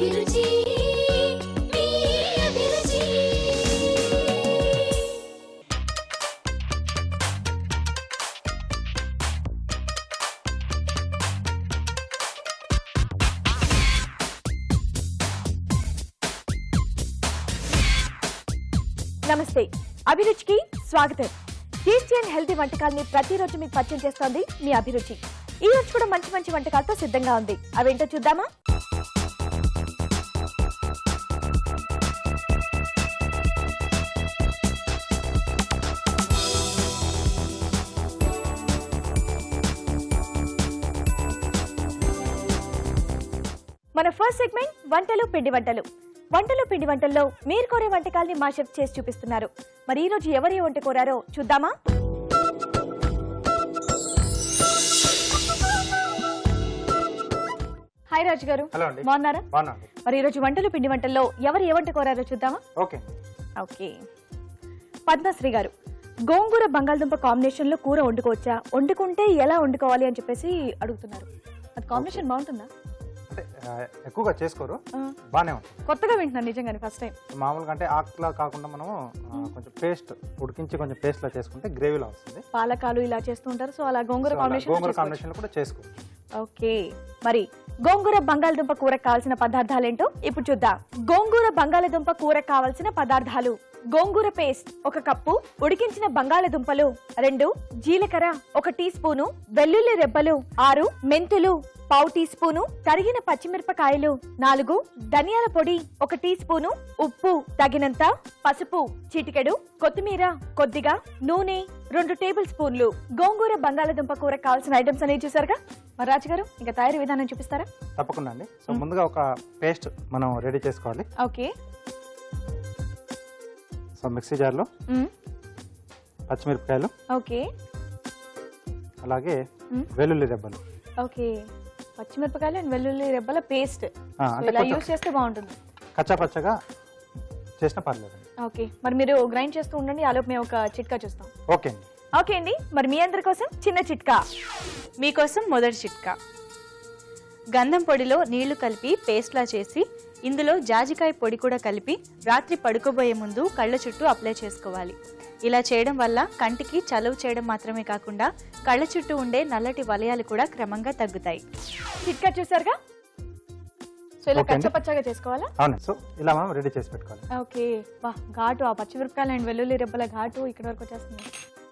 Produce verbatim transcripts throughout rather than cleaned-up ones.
అభిరుచి మీ అభిరుచి. నమస్తే, అభిరుచికి స్వాగతం. టేస్టీ అండ్ హెల్తీ వంటకాలని ప్రతిరోజు మీకు పరిచయం చేస్తోంది మీ అభిరుచి. ఈ రోజు కూడా మంచి మంచి వంటకాలతో సిద్ధంగా ఉంది. అవేంటో చూద్దామా? మన ఫస్ట్ సెగ్మెంట్ వంటలు పిండి వంటలు. వంటలు పిండి వంటల్లో మీరు కోరే వంటకాల్ని మా షెఫ్ చేసి చూపిస్తున్నారు. మరి ఈ రోజు ఎవరు ఏ వంట కోరారో చూద్దామా? హాయ్ రాజు గారు, బాగున్నారా? మరి ఈ రోజు వంటలు పిండి వంటల్లో ఎవరు ఏ వంట కోరారో చూద్దామా? ఓకే ఓకే పద్మశ్రీ గారు, గోంగూర బంగాళదుంప కాంబినేషన్ లో కూర వండుకోవచ్చా, వండుకుంటే ఎలా వండుకోవాలి అని చెప్పేసి అడుగుతున్నారు. అది కాంబినేషన్ బాగుంటుందా? అంటే ఎక్కువగా చేసుకోరు, బానే ఉంటుంది. కొత్తగా వింటున్నాను నిజంగానే, ఫస్ట్ టైం. మామూలుగా అంటే ఆకులా కాకుండా మనం కొంచెం పేస్ట్ ఉడికించి కొంచెం పేస్ట్ లా చేసుకుంటే గ్రేవీలా వస్తుంది. పాలకాలు ఇలా చేస్తుంటారు, సో అలా గోంగూర కాంబినేషన్ గోంగూర కాంబినేషన్ కూడా చేసుకోవచ్చు. ఓకే, మరి గోంగూర బంగాళదుంప కూర కావాల్సిన పదార్థాలేంటో ఇప్పుడు చూద్దాం. గోంగూర బంగాళదుంప కూర కావాల్సిన పదార్థాలు: గోంగూర పేస్ట్ ఒక కప్పు, ఉడికించిన బంగాళదుంపలు రెండు, జీలకర్ర ఒక టీ స్పూను, వెల్లుల్లి రెబ్బలు ఆరు, మెంతులు పావు టీ స్పూను, తరిగిన పచ్చిమిరపకాయలు నాలుగు, ధనియాల పొడి ఒక టీ స్పూను, ఉప్పు తగినంత, పసుపు చిటికెడు, కొత్తిమీర కొద్దిగా, నూనె రెండు టేబుల్ స్పూన్లు. గోంగూర బంగాళదుంప కూర కావాల్సిన ఐటమ్స్ అనేవి చూసారుగా. మరి రాజు గారు, ఇంకా తయారీ విధానం చూపిస్తారా? తప్పకుండా అండి. సో ముందుగా ఒక పేస్ట్ మనం రెడీ చేసుకోవాలి. ఓకే, సో మిక్సీ జార్లో పచ్చిమిరపకాయలు, ఓకే, అలాగే వెల్లుల్లి రెబ్బలు. ఓకే, పచ్చిమిరపకాయలు అండ్ వెల్లుల్లి రెబ్బల పేస్ట్ ఇలా యూస్ చేస్తే బాగుంటుంది. కచ్చా పచ్చగా చేసినా పర్లేదు. ఓకే, మరి మీరు గ్రైండ్ చేస్తూ ఉండండి, ఆలోపు మేము ఒక చిట్కా చూస్తాం. ఓకే అండి. ఓకే అండి, మరి మీ అందరి కోసం చిన్న చిట్కా. మీకోసం మొదటి చిట్కా: గంధం పొడిలో నీళ్లు కలిపి పేస్ట్లా చేసి ఇందులో జాజికాయ పొడి కూడా కలిపి రాత్రి పడుకోబోయే ముందు కళ్ళ చుట్టూ అప్లై చేసుకోవాలి. ఇలా చేయడం వల్ల కంటికి చలువ చేయడం మాత్రమే కాకుండా కళ్ళ చుట్టూ ఉండే నల్లటి వలయాలు కూడా క్రమంగా తగ్గుతాయి. చిట్కా చూసారుగా. సో ఇలా కచ్చపచ్చగా చేసుకోవాలా? అవును. సో ఇలా మనం రెడీ చేసి పెట్టుకోవాలి. ఓకే, వా ఘాటు, ఆ పచ్చిమిరపకాయలు అండ్ వెల్లుల్లి రెబ్బల ఘాటు ఇక్కడ వరకు వచ్చేస్తుంది.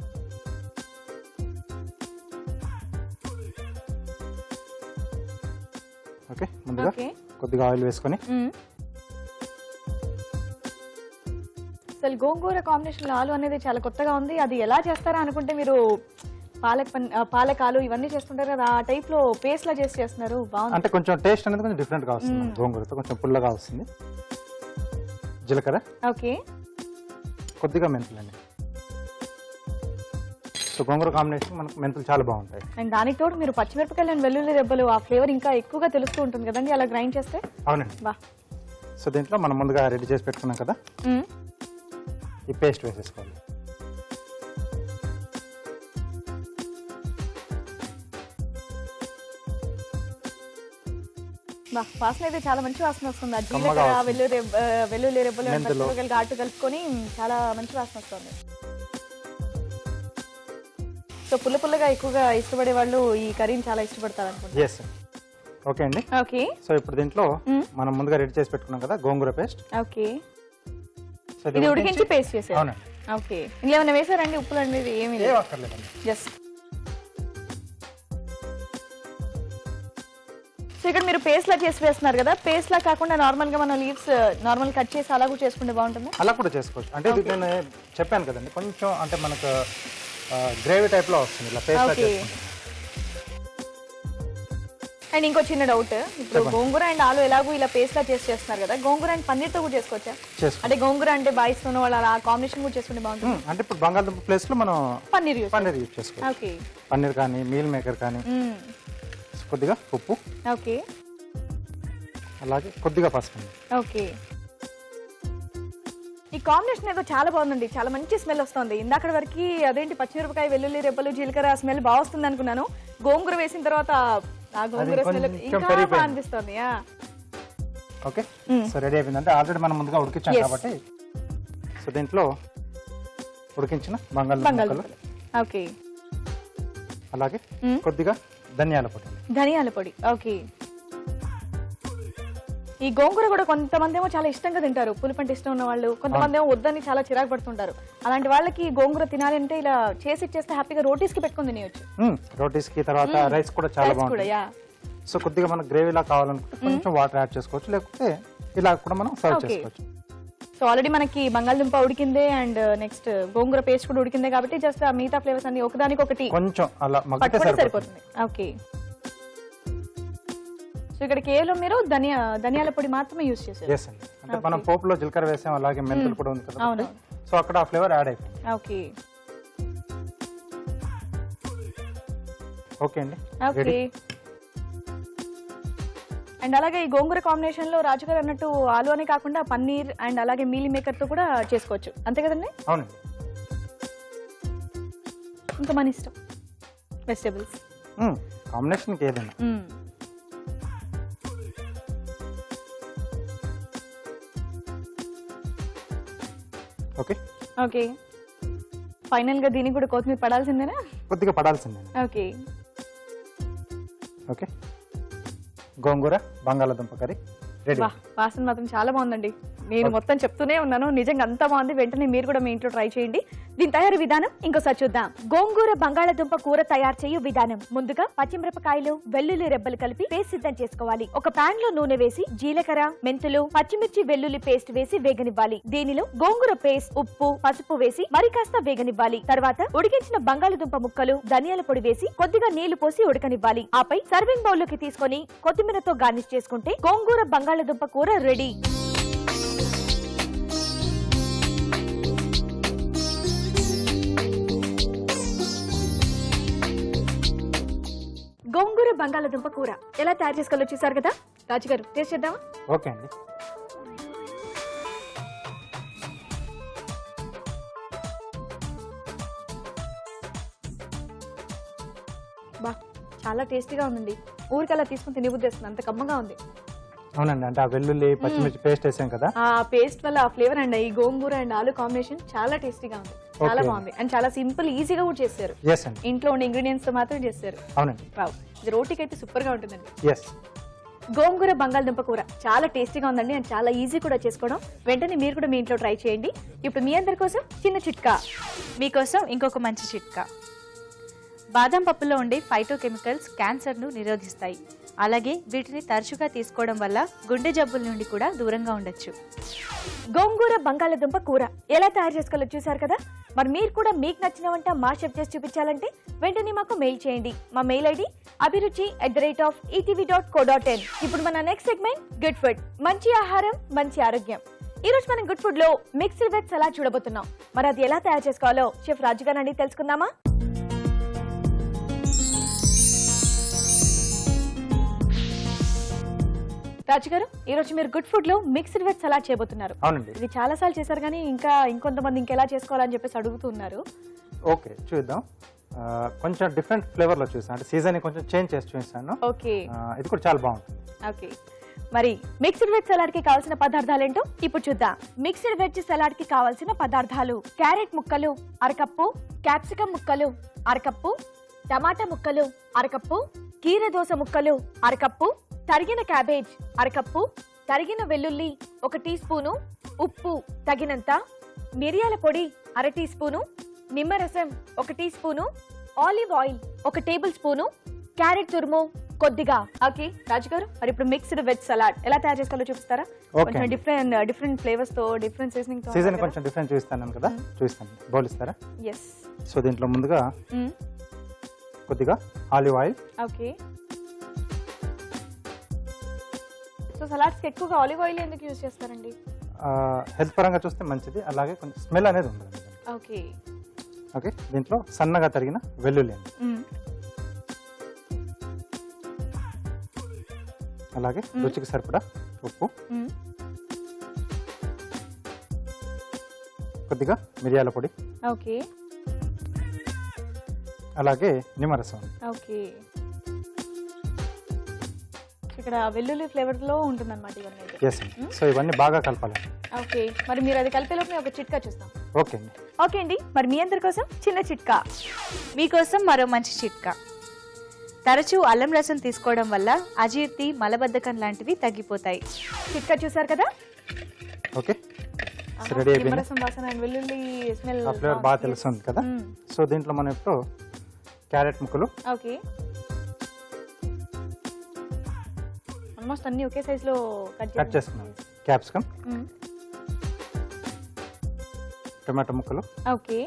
ఓకే, ముందుగా కొద్దిగా ఆయిల్ వేసుకొని. అసలు గోంగూర కాంబినేషన్ లో ఆలు అనేది చాలా కొత్తగా ఉంది. అది ఎలా చేస్తారా అనుకుంటే మీరు పాలక్ పాలకాలు ఇవన్నీ చేస్తుంటారు కదా, ఆ టైప్ లో పేస్ట్ లా చేసి చేస్తున్నారు. బాగుంది. అంటే కొంచెం టేస్ట్ అనేది కొంచెం డిఫరెంట్ గా వస్తుంది. గోంగూరతో కొంచెం పుల్లగా వస్తుంది. జీలకర్ర, ఓకే, కొద్దిగా మెంతులు అండి. సో గోంగూర కాంబినేషన్ మనకు మెంతులు చాలా బాగుంటాయి. అండ్ దానికి తోడు మీరు పచ్చిమిరపకాయలు అండ్ వెల్లుల్లి రెబ్బలు, ఆ ఫ్లేవర్ ఇంకా ఎక్కువగా తెలుస్తూ ఉంటుంది కదండి అలా గ్రైండ్ చేస్తే. అవునండి. బా. సో దీంట్లో మనం ముందుగా రెడీ చేసి పెట్టుకున్నాం కదా, ఈ పేస్ట్ వేసేసుకోవాలి. వాసన అయితే చాలా మంచి వాసన వస్తుంది. ఆ జీలకర్ర, వెల్లుల్లి వెల్లుల్లి రెబ్బలు పచ్చిమిరపకాయలు ఘాటు కలుపుకొని చాలా మంచి వాసన వస్తుంది. సో పుల్ల పుల్లగా ఎక్కువగా ఇష్టపడే వాళ్ళు ఈ కర్రీని చాలా ఇష్టపడతారు అనుకుంటా. ఓకే అండి. ఓకే, సో ఇప్పుడు దీంట్లో మనం ముందుగా రెడీ చేసి పెట్టుకున్నాం కదా గోంగూర పేస్ట్. ఓకే, ఇది ఉడికించి పేస్ట్ చేసారు. ఓకే, ఇంకేమైనా వేసారండి? ఉప్పులు అనేది ఏమి అక్కర్లేదండి. జస్ట్ సో ఇక్కడ మీరు పేస్ట్ లా చేసి వేస్తున్నారు కదా, పేస్ట్ లా కాకుండా నార్మల్ గా మనం లీవ్స్ నార్మల్ కట్ చేసి అలా కూడా చేసుకుంటే బాగుంటుంది. అలా కూడా చేసుకోవచ్చు. అంటే నేను చెప్పాను కదండి, కొంచెం అంటే మనకు గ్రేవీ టైప్ లో వస్తుంది ఇలా పేస్ట్ లా చేసుకుంటే. అండ్ ఇంకో చిన్న డౌట్, ఇప్పుడు గోంగూర అండ్ ఆలు ఎలాగో ఇలా పేస్ట్ లా చేసి చేస్తున్నారు కదా, గోంగూర అండ్ పన్నీర్ తో కూడా చేసుకోవచ్చా? అంటే గోంగూర అంటే బాయిస్ తో వాళ్ళు అలా కాంబినేషన్ కూడా చేసుకుంటే బాగుంటుంది. అంటే ఇప్పుడు బంగాళదుంప ప్లేస్ లో మనం పన్నీర్ పన్నీర్ యూజ్ చేసుకోవచ్చు. ఓకే, పన్నీర్ కానీ మీల్ మేకర్ కానీ. కొద్దిగా ఉప్పు, ఓకే, అలాగే కొద్దిగా పసుపు. ఓకే, ఈ కాంబినేషన్ ఏదో చాలా బాగుందండి, చాలా మంచి స్మెల్ వస్తుంది. ఇందాక వరకు అదేంటి పచ్చిమిరపకాయ వెల్లుల్లి రెబ్బలు జీలకర్ర స్మెల్ బాగా వస్తుంది అనుకున్నాను, గోంగూర వేసిన తర్వాత ఆ గోంగూర స్మెల్ ఇంకా బాగా అనిపిస్తుంది. ఓకే సో రెడీ అయిపోయిందంటే ఆల్రెడీ మనం ముందుగా ఉడికించాం కాబట్టి సో దీంట్లో ఉడికించిన బంగాళదుంప ముక్కలు ఓకే అలాగే కొద్దిగా ధనియాల పొడి ధనియాల పొడి ఓకే ఈ గోంగూర కూడా కొంతమంది ఏమో చాలా ఇష్టంగా తింటారు పులుపు అంటే ఇష్టం ఉన్న వాళ్ళు కొంతమంది ఏమో వద్దని చాలా చిరాకు పడుతుంటారు అలాంటి వాళ్ళకి గోంగూర తినాలి అంటే ఇలా చేసి ఇచ్చేస్తే హ్యాపీగా రోటీస్ కి పెట్టుకుని తినేయచ్చు రోటీస్ కి తర్వాత రైస్ కూడా చాలా బాగుంటుంది సో కొద్దిగా మనకు గ్రేవీలా కావాలనుకుంటే కొంచెం వాటర్ యాడ్ చేసుకోవచ్చు లేకపోతే ఇలా కూడా మనం సర్వ్ చేసుకోవచ్చు సో ఆల్రెడీ మనకి బంగాళదుంప ఉడికిందే అండ్ నెక్స్ట్ గోంగూర పేస్ట్ కూడా ఉడికిందే కాబట్టి జస్ట్ ఆ మిగతా ఫ్లేవర్స్ అన్ని ఒకదానికి ఒకటి కొంచెం అలా మగ్గితే సరిపోతుంది ఓకే సో ఇక్కడ కేవలం మీరు ధనియా ధనియాల పొడి మాత్రమే యూజ్ చేశారు yes అండి అంటే మనం పోపులో జీలకర్ర వేసాం అలాగే మెంతులు కూడా ఉంది కదా సో అక్కడ ఆ ఫ్లేవర్ యాడ్ అయిపోయింది ఓకే ఓకే అండి ఓకే అండ్ అలాగే ఈ గోంగూర కాంబినేషన్ లో రాజు గారు అన్నట్టు ఆలు అనే కాకుండా పన్నీర్ అండ్ అలాగే మీల్ మేకర్ తో కూడా చేసుకోవచ్చు అంతే కదండి అవునండి ఇంకా మన ఇష్టం వెజిటబుల్స్ కాంబినేషన్ కి ఏదైనా ఓకే ఓకే ఫైనల్ గా దీనికి కూడా కొత్తిమీర పడాల్సిందేనా కొద్దిగా పడాల్సిందే ఓకే ఓకే గోంగూర బంగాళదుంప కర్రీ రెడీ వాసన మాత్రం చాలా బాగుందండి నేను మొత్తం చెప్తూనే ఉన్నాను నిజంగా అంత బాగుంది వెంటనే మీరు కూడా మీ ఇంట్లో ట్రై చేయండి దీని తయారీ విధానం ఇంకోసారి చూద్దాం గోంగూర బంగాళదుంప కూర తయారు చేయు విధానం ముందుగా పచ్చిమిరపకాయలు వెల్లుల్లి రెబ్బలు కలిపి పేస్ట్ సిద్ధం చేసుకోవాలి ఒక పాన్ లో నూనె వేసి జీలకర్ర మెంతులు పచ్చిమిర్చి వెల్లుల్లి పేస్ట్ వేసి వేగనివ్వాలి దీనిలో గోంగూర పేస్ట్ ఉప్పు పసుపు వేసి మరి కాస్త వేగనివ్వాలి తర్వాత ఉడికించిన బంగాళదుంప ముక్కలు ధనియాల పొడి వేసి కొద్దిగా నీళ్లు పోసి ఉడకనివ్వాలి ఆపై సర్వింగ్ బౌల్ లోకి తీసుకొని కొత్తిమీరతో గార్నిష్ చేసుకుంటే గోంగూర బంగాళదుంప కూర రెడీ గోంగూర బంగాళదుంప కూర ఎలా తయారు చేసుకోవాలో చూసారు కదా రాజు గారు టేస్ట్ చేద్దామా ఓకే అండి బా చాలా టేస్టీగా ఉందండి ఊరికి అలా తీసుకుని తినబుద్ధి వేస్తుంది అంత కమ్మగా ఉంది అవునండి అంటే ఆ వెల్లుల్లి పచ్చిమిర్చి పేస్ట్ వేసాం కదా ఆ పేస్ట్ వల్ల ఆ ఫ్లేవర్ అండ్ ఈ గోంగూర అండ్ ఆలు కాంబినేషన్ చాలా టేస్టీగా ఉంది చాలా బాగుంది అండ్ చాలా సింపుల్ ఈజీగా కూడా చేశారు yes అండి ఇంట్లో ఉన్న ఇంగ్రీడియంట్స్ తో మాత్రం చేశారు అవునండి వావ్ ఇది రోటీకి అయితే సూపర్ గా ఉంటుందండి yes గోంగూర బంగాళదుంప కూర చాలా టేస్టీగా ఉందండి అండ్ చాలా ఈజీ కూడా చేసుకోవడం వెంటనే మీరు కూడా మీ ఇంట్లో ట్రై చేయండి ఇప్పుడు మీ అందరి కోసం చిన్న చిట్కా మీకోసం ఇంకొక మంచి చిట్కా బాదం పప్పులో ఉండే ఫైటోకెమికల్స్ క్యాన్సర్ను నిరోధిస్తాయి అలాగే వీటిని తరచుగా తీసుకోవడం వల్ల గుండె జబ్బుల నుండి కూడా దూరంగా ఉండొచ్చు గోంగూర బంగాళదుంప కూర ఎలా తయారు చేసుకోవాలో చూసారు కదా మరి మీరు కూడా మీకు నచ్చిన వంట మా షెఫ్ చేసి చూపించాలంటే వెంటనే మాకు మెయిల్ చేయండి మా mail ID Abhiruchi at the rate of ETV dot co dot in ఇప్పుడు మన నెక్స్ట్ సెగ్మెంట్ గుడ్ ఫుడ్ మంచి ఆహారం మంచి ఆరోగ్యం ఈ రోజు మనం గుడ్ ఫుడ్ లో మిక్స్డ్ వెజ్ సలాడ్ చూడబోతున్నాం మరి అది ఎలా తయారు చేసుకోవాలో షెఫ్ రాజు గారు అడిగి తెలుసుకుందామా రాజు గారు ఈ రోజు మీరు గుడ్ ఫుడ్ లో మిక్స్డ్ వెజ్ సలాడ్ చేయబోతున్నారు అవునండి ఇది చాలా సార్లు చేశారు కానీ ఇంకా ఇంకొంతమంది ఇంకెలా చేసుకోవాలని చెప్పేసి అడుగుతున్నారు ఓకే చూద్దాం కొంచెం డిఫరెంట్ ఫ్లేవర్ లో చూసాను అంటే సీజన్ కొంచెం చేంజ్ చేసి చూసాను ఓకే ఇది కూడా చాలా బాగుంటుంది ఓకే మరి మిక్స్డ్ వెజ్ సలాడ్ కి కావాల్సిన పదార్థాలు ఏంటో ఇప్పుడు చూద్దాం మిక్స్డ్ వెజ్ సలాడ్ కి కావాల్సిన పదార్థాలు క్యారెట్ ముక్కలు అరకప్పు క్యాప్సికం ముక్కలు అరకప్పు టమాటా ముక్కలు అరకప్పు కీర దోస ముక్కలు అరకప్పు తరిగిన క్యాబేజ్ అరకప్పు తరిగిన వెల్లుల్లి ఒక టీ స్పూను ఉప్పు తగినంత మిరియాల పొడి అర టీ స్పూను నిమ్మరసం ఒక టీ స్పూను ఆలివ్ ఆయిల్ ఒక టేబుల్ స్పూను క్యారెట్ తురుము కొద్దిగా ఓకే రాజు గారు మరి ఇప్పుడు మిక్స్డ్ వెజ్ సలాడ్ ఎలా తయారు చేసుకోవాలో చూపిస్తారా కొంచెం డిఫరెంట్ డిఫరెంట్ ఫ్లేవర్స్ తో డిఫరెంట్ సీజనింగ్ తో సీజన్ కొంచెం డిఫరెంట్ చూపిస్తాను కదా చూపిస్తాను బౌల్ ఇస్తారా ఎస్ సో దీంట్లో ముందుగా కొద్దిగా olive oil okay so salads కి ఎక్కువగా ఆలివ్ ఆయిల్ ఎందుకు యూజ్ చేస్తారండి హెల్త్ పరంగా చూస్తే మంచిది అలాగే కొంచెం స్మెల్ అనేది ఉంటుంది ఓకే ఓకే దీంట్లో సన్నగా తరిగిన వెల్లుల్లి అలాగే రుచికి సరిపడా ఉప్పు కొద్దిగా మిరియాల పొడి ఓకే అలాగే నిమ్మరసం ఓకే ఇక్కడ వెల్లుల్లి ఫ్లేవర్ లో ఉంటుందన్నమాట ఇవన్నీ ఎస్ అండి. సో ఇవన్నీ బాగా కలపాలి. ఓకే, మరి మీరు అది కలిపేలోపు మేము ఒక చిట్కా చూస్తాం. ఓకే అండి. ఓకే అండి, మరి మీ అందరి కోసం చిన్న చిట్కా. మీకోసం మరో మంచి చిట్కా. తరచూ అల్లం రసం తీసుకోవడం వల్ల అజీర్తి, మలబద్ధకం లాంటివి తగ్గిపోతాయి. చిట్కా చూసారు కదా. ఓకే, సో రెడీ అయిపోయింది. నిమ్మరసం వాసన and వెల్లుల్లి స్మెల్ ఆ ఫ్లేవర్ బాగా తెలుస్తుంది కదా. సో దీంట్లో మనం ఇప్పుడు క్యారెట్ ముక్కలు, ఓకే, ఆల్మోస్ట్ అన్ని ఒకే సైజ్ లో కట్ కట్ చేసుకున్నాం. క్యాప్సికమ్, టొమాటో ముక్కలు, ఓకే,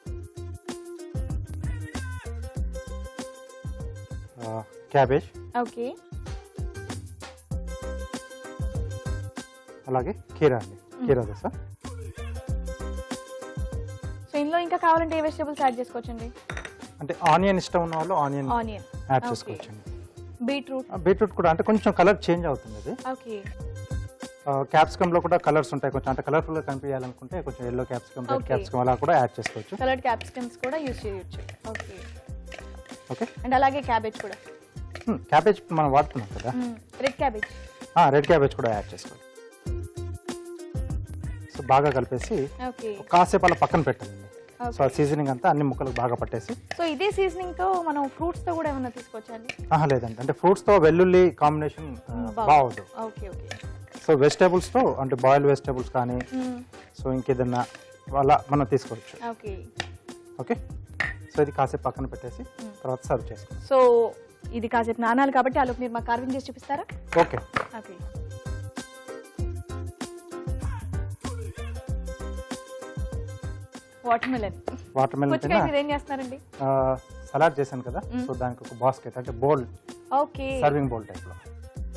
క్యాబేజ్, ఓకే, అలాగే కీరా అండి, కీరా దోస. సో ఇందులో ఇంకా కావాలంటే ఏ వెజిటబుల్స్ యాడ్ చేసుకోవచ్చండి? అంటే ఆనియన్ ఇష్టం ఉన్న వాళ్ళు ఆనియన్ ఆనియన్ యాడ్ చేసుకోవచ్చండి. బీట్రూట్, బీట్రూట్ కూడా అంటే కొంచెం కలర్ చేంజ్ అవుతుంది. అది ఓకే, క్యాప్సికమ్ లో కూడా కలర్స్ ఉంటాయి. కొంచెం అంటే కలర్ఫుల్ గా కనిపించాలనుకుంటే కొంచెం yellow capsicum, red Okay. Capsicum అలా కూడా యాడ్ చేసుకోవచ్చు. కలర్డ్ క్యాప్సికమ్స్ కూడా యూజ్ చేయొచ్చు. ఓకే, ఓకే, అండ్ అలాగే క్యాబేజ్ కూడా, క్యాబేజ్ మనం వాడుతున్నాం కదా, రెడ్ క్యాబేజ్, రెడ్ క్యాబేజ్ కూడా యాడ్ చేసుకోవచ్చు. సో బాగా కలిపేసి ఓకే, కాసేపు అలా పక్కన పెట్టాలండి. సో ఆ సీజనింగ్ అంతా అన్ని ముక్కలకు బాగా పట్టేసి. సో ఇదే సీజనింగ్ తో మనం ఫ్రూట్స్ తో కూడా ఏమైనా తీసుకోవచ్చండి? ఆహా లేదండి, అంటే ఫ్రూట్స్ తో వెల్లుల్లి కాంబినేషన్ బాగోదు. ఓకే, ఓకే, సో వెజిటేబుల్స్ తో అంటే బాయిల్ వెజిటేబుల్స్ కానీ, సో ఇంకేదన్నా అలా మనం తీసుకోవచ్చు. ఓకే, ఓకే, సో ఇది కాసేపు పక్కన పెట్టేసి తర్వాత సర్వ్ చేసుకోండి. సో ఇది కాసేపు నానాలి కాబట్టి ఆలోపు మీరు మాకు కార్వింగ్ చేసి చూపిస్తారా? Okay, okay, watermelon. Watermelon పుచ్చకాయ మీరు ఏం చేస్తున్నారండి? సలాడ్ చేశాను కదా, సో దానికి ఒక బాస్కెట్ అంటే bowl, okay, serving bowl type లో.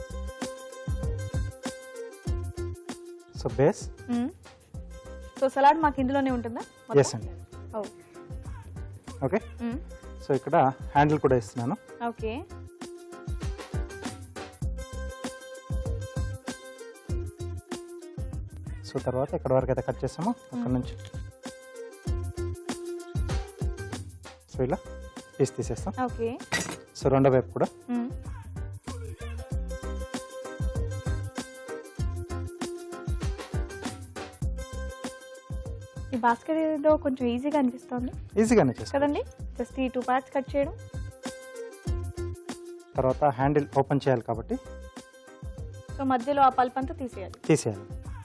సో బేస్, సో సలాడ్ మాకు ఇందులోనే ఉంటుందా? ఎస్ అండి. ఓ, ఓకే, సో ఇక్కడ హ్యాండిల్ కూడా ఇస్తున్నాను. ఓకే, సో తర్వాత ఇక్కడ వరకు అయితే కట్ చేసామో అక్కడ నుంచి సో ఇలా పీస్ తీసేస్తాం. ఓకే, సో రెండో వైపు కూడా ఈ బాస్కెట్ ఏదో కొంచెం ఈజీగా అనిపిస్తుంది ఈజీగానే చేస్తాం కదండి. జస్ట్ ఈ టూ పార్ట్స్ కట్ చేయడం, తర్వాత హ్యాండిల్ ఓపెన్ చేయాలి కాబట్టి సో మధ్యలో ఆ పల్ప్ అంతా తీసేయాలి. తీసేయాలి.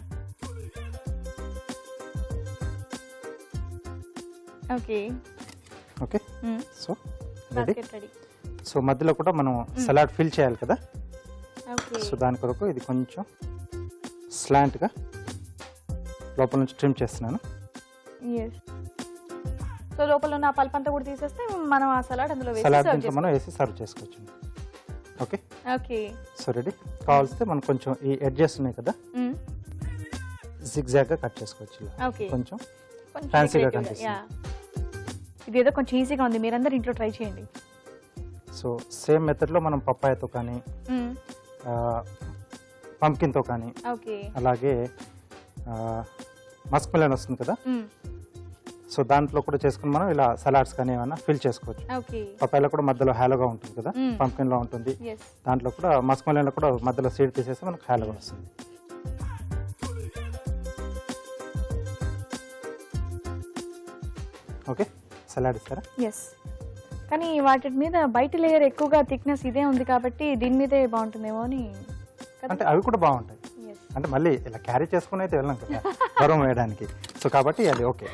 Okay, okay, so ready. Basket ready. So మధ్యలో కూడా మనం సలాడ్ ఫిల్ చేయాలి కదా, ఓకే, సో దాని కొరకు ఇది కొంచెం స్లాంట్గా లోపల నుంచి ట్రిమ్ చేస్తున్నాను. ఎస్. సో లోపల ఉన్న ఆ పల్ప్ అంతా కూడా తీసేస్తే మనం ఆ సలాడ్ అందులో వేసి సలాడ్ serve దీంట్లో మనం వేసి సర్వ్ చేసుకోవచ్చు. ఓకే, చేసుకో- ఓకే, సో రెడీ. కావాల్స్తే మనం కొంచెం ఈ ఎడ్జెస్ ఉన్నాయి కదా, మ్మ్. జిగ్జాగ్గా కట్ చేసుకోవచ్చు. ఇలా ఓకే, కొంచెం కొంచెం fancy గా creative గా, కనిపిస్తుంది. యా. ఇది ఏదో కొంచెం ఈజీగా ఉంది, మీరందరూ ఇంట్లో ట్రై చేయండి. సో సేమ్ మెథడ్లో మనం పప్పాయతో కానీ, మ్మ్. పంకిన్తో కానీ, ఓకే, అలాగే మస్క్ మిలన్ వస్తుంది కదా, మ్మ్. సో దాంట్లో కూడా చేసుకుని మనం ఇలా సలాడ్స్ కానీ ఏమైనా ఫిల్ చేసుకోవచ్చు. ఓకే, పప్పాయలో కూడా మధ్యలో హ్యాలోగా ఉంటుంది కదా, మ్మ్. పంకిన్లో ఉంటుంది. ఎస్. దాంట్లో కూడా మస్క్ మిలన్లో కూడా మధ్యలో సీడ్ తీసేస్తే మనకు హ్యాలోగా వస్తుంది. ఓకే, సలాడ్ ఇస్తారా? ఎస్, కానీ వాటి మీద బయట లేయర్ ఎక్కువగా థిక్నెస్ ఇదే ఉంది కాబట్టి దీని మీదే బాగుంటుందేమో అని కదా? అంటే అవి కూడా బాగుంటాయి. Yes. అంటే మళ్ళీ ఇలా క్యారీ చేసుకుని అయితే వెళ్ళాం కదా గౌరవం వేయడానికి, సో కాబట్టి అది ఓకే.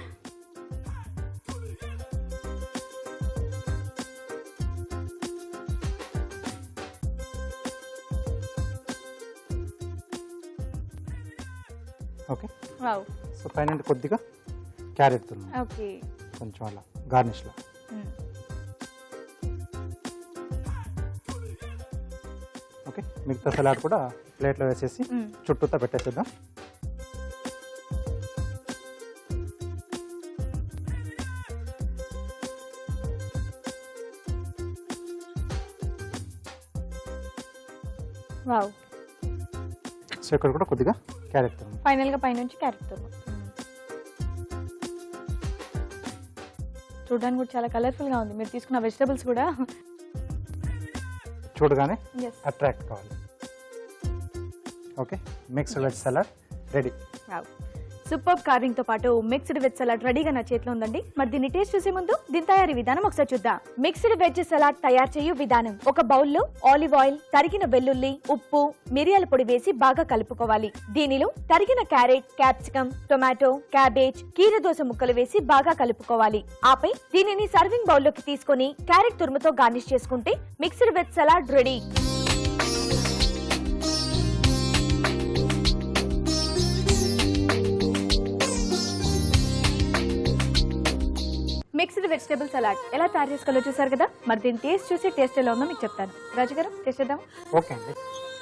ఓకే, వావ్, సో పైన కొద్దిగా క్యారెట్ తున్నాం ఓకే, కొంచెం అలా గార్నిష్లో. మ్మ్. ఓకే, మిగతా సలాడ్ కూడా ప్లేట్లో వేసేసి మ్మ్. చుట్టూతా పెట్టేసేద్దాం. వావ్, సో ఇక్కడ కూడా కొద్దిగా క్యారెట్ తున్నాం. ఫైనల్ గా పైనుంచి క్యారెట్ తురుము. చూడడానికి కూడా చాలా కలర్ఫుల్ గా ఉంది. మీరు తీసుకున్న వెజిటబుల్స్ కూడా చూడగానే ఎస్. అట్రాక్ట్ కావాలి. Okay, mixed veg salad ready. Super carving తో పాటు మిక్స్డ్ వెజ్ సలాడ్ రెడీగా నా చేతిలో ఉందండి. మరి దీన్ని టేస్ట్ చేసే ముందు దీని తయారీ విధానం ఒకసారి చూద్దాం. మిక్స్డ్ వెజ్ సలాడ్ తయారు చేయు విధానం. ఒక బౌల్లో ఆలివ్ ఆయిల్, తరిగిన వెల్లుల్లి, ఉప్పు, మిరియాల పొడి వేసి బాగా కలుపుకోవాలి. దీనిలో తరిగిన క్యారెట్, క్యాప్సికమ్, టొమాటో, క్యాబేజ్, కీరదోస ముక్కలు వేసి బాగా కలుపుకోవాలి. ఆపై దీనిని సర్వింగ్ బౌల్లోకి తీసుకొని క్యారెట్ తురుముతో గార్నిష్ చేసుకుంటే mixed veg salad ready. Mixed vegetable salad ఎలా తయారు చేసుకోవాలో చూసారు కదా. మరి దీని టేస్ట్ చూసి టేస్ట్ ఎలా ఉందో మీకు చెప్తాను. రాజు గారు టేస్ట్ చేద్దాం. ఓకే అండి.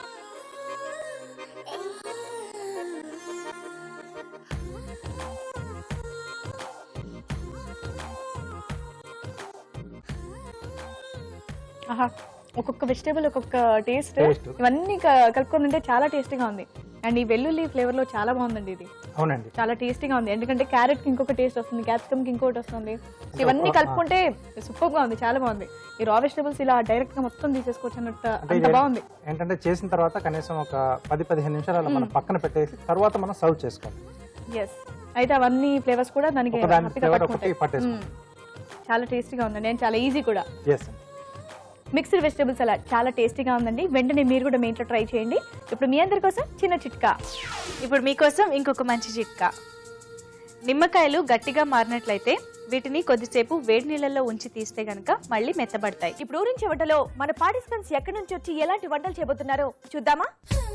ఆహా, ఒక్కొక్క వెజిటేబుల్ ఒక్కొక్క టేస్ట్. Taste. ఇవన్నీ క- కలుపుకొని ఉంటే చాలా టేస్టీగా ఉంది. అండ్ ఈ వెల్లుల్లి ఫ్లేవర్ లో చాలా బాగుందండి. ఇది అవునండి. చాలా టేస్టీగా ఉంది. ఎందుకంటే క్యారెట్ కి ఇంకొక టేస్ట్ వస్తుంది, క్యాప్సికమ్ కి ఇంకోటి వస్తుంది. ఇవన్నీ కలుపుకుంటే సూపర్ గా ఉంది, చాలా బాగుంది. ఈ రా వెజిటేబుల్స్ ఇలా డైరెక్ట్ గా మొత్తం తీసేసుకోవచ్చు అన్నట్టు అంటే అంత ఇది బాగుంది. ఏంటంటే చేసిన తర్వాత కనీసం ఒక పది పదిహేను నిమిషాలు అలా మనం పక్కన పెట్టేసి తర్వాత మనం సర్వ్ చేసుకోవాలి. ఎస్, అయితే అవన్నీ ఫ్లేవర్స్ కూడా దానికి ఒక దాని హ్యాపీగా ఫ్లేవర్ పట్టుకుంటాయి. ఒకటి పట్టేసుకోవాలి. మ్మ్. చాలా టేస్టీగా ఉందండి. నేను చాలా ఈజీ కూడా. ఎస్ అండి. మిక్స్డ్ వెజిటేబుల్ సలాడ్ చాలా టేస్టీగా ఉందండి. వెంటనే మీరు కూడా మీ ఇంట్లో ట్రై చేయండి. ఇప్పుడు మీ అందరి కోసం చిన్న చిట్కా. ఇప్పుడు మీకోసం ఇంకొక మంచి చిట్కా. నిమ్మకాయలు గట్టిగా మారినట్లయితే వీటిని కొద్దిసేపు వేడి నీళ్ళల్లో ఉంచి తీస్తే గనక మళ్ళీ మెత్తబడతాయి. ఇప్పుడు ఊరించే వంటలో మన పార్టిసిపెంట్స్ ఎక్కడి నుంచి వచ్చి ఎలాంటి వంటలు చేయబోతున్నారో చూద్దామా.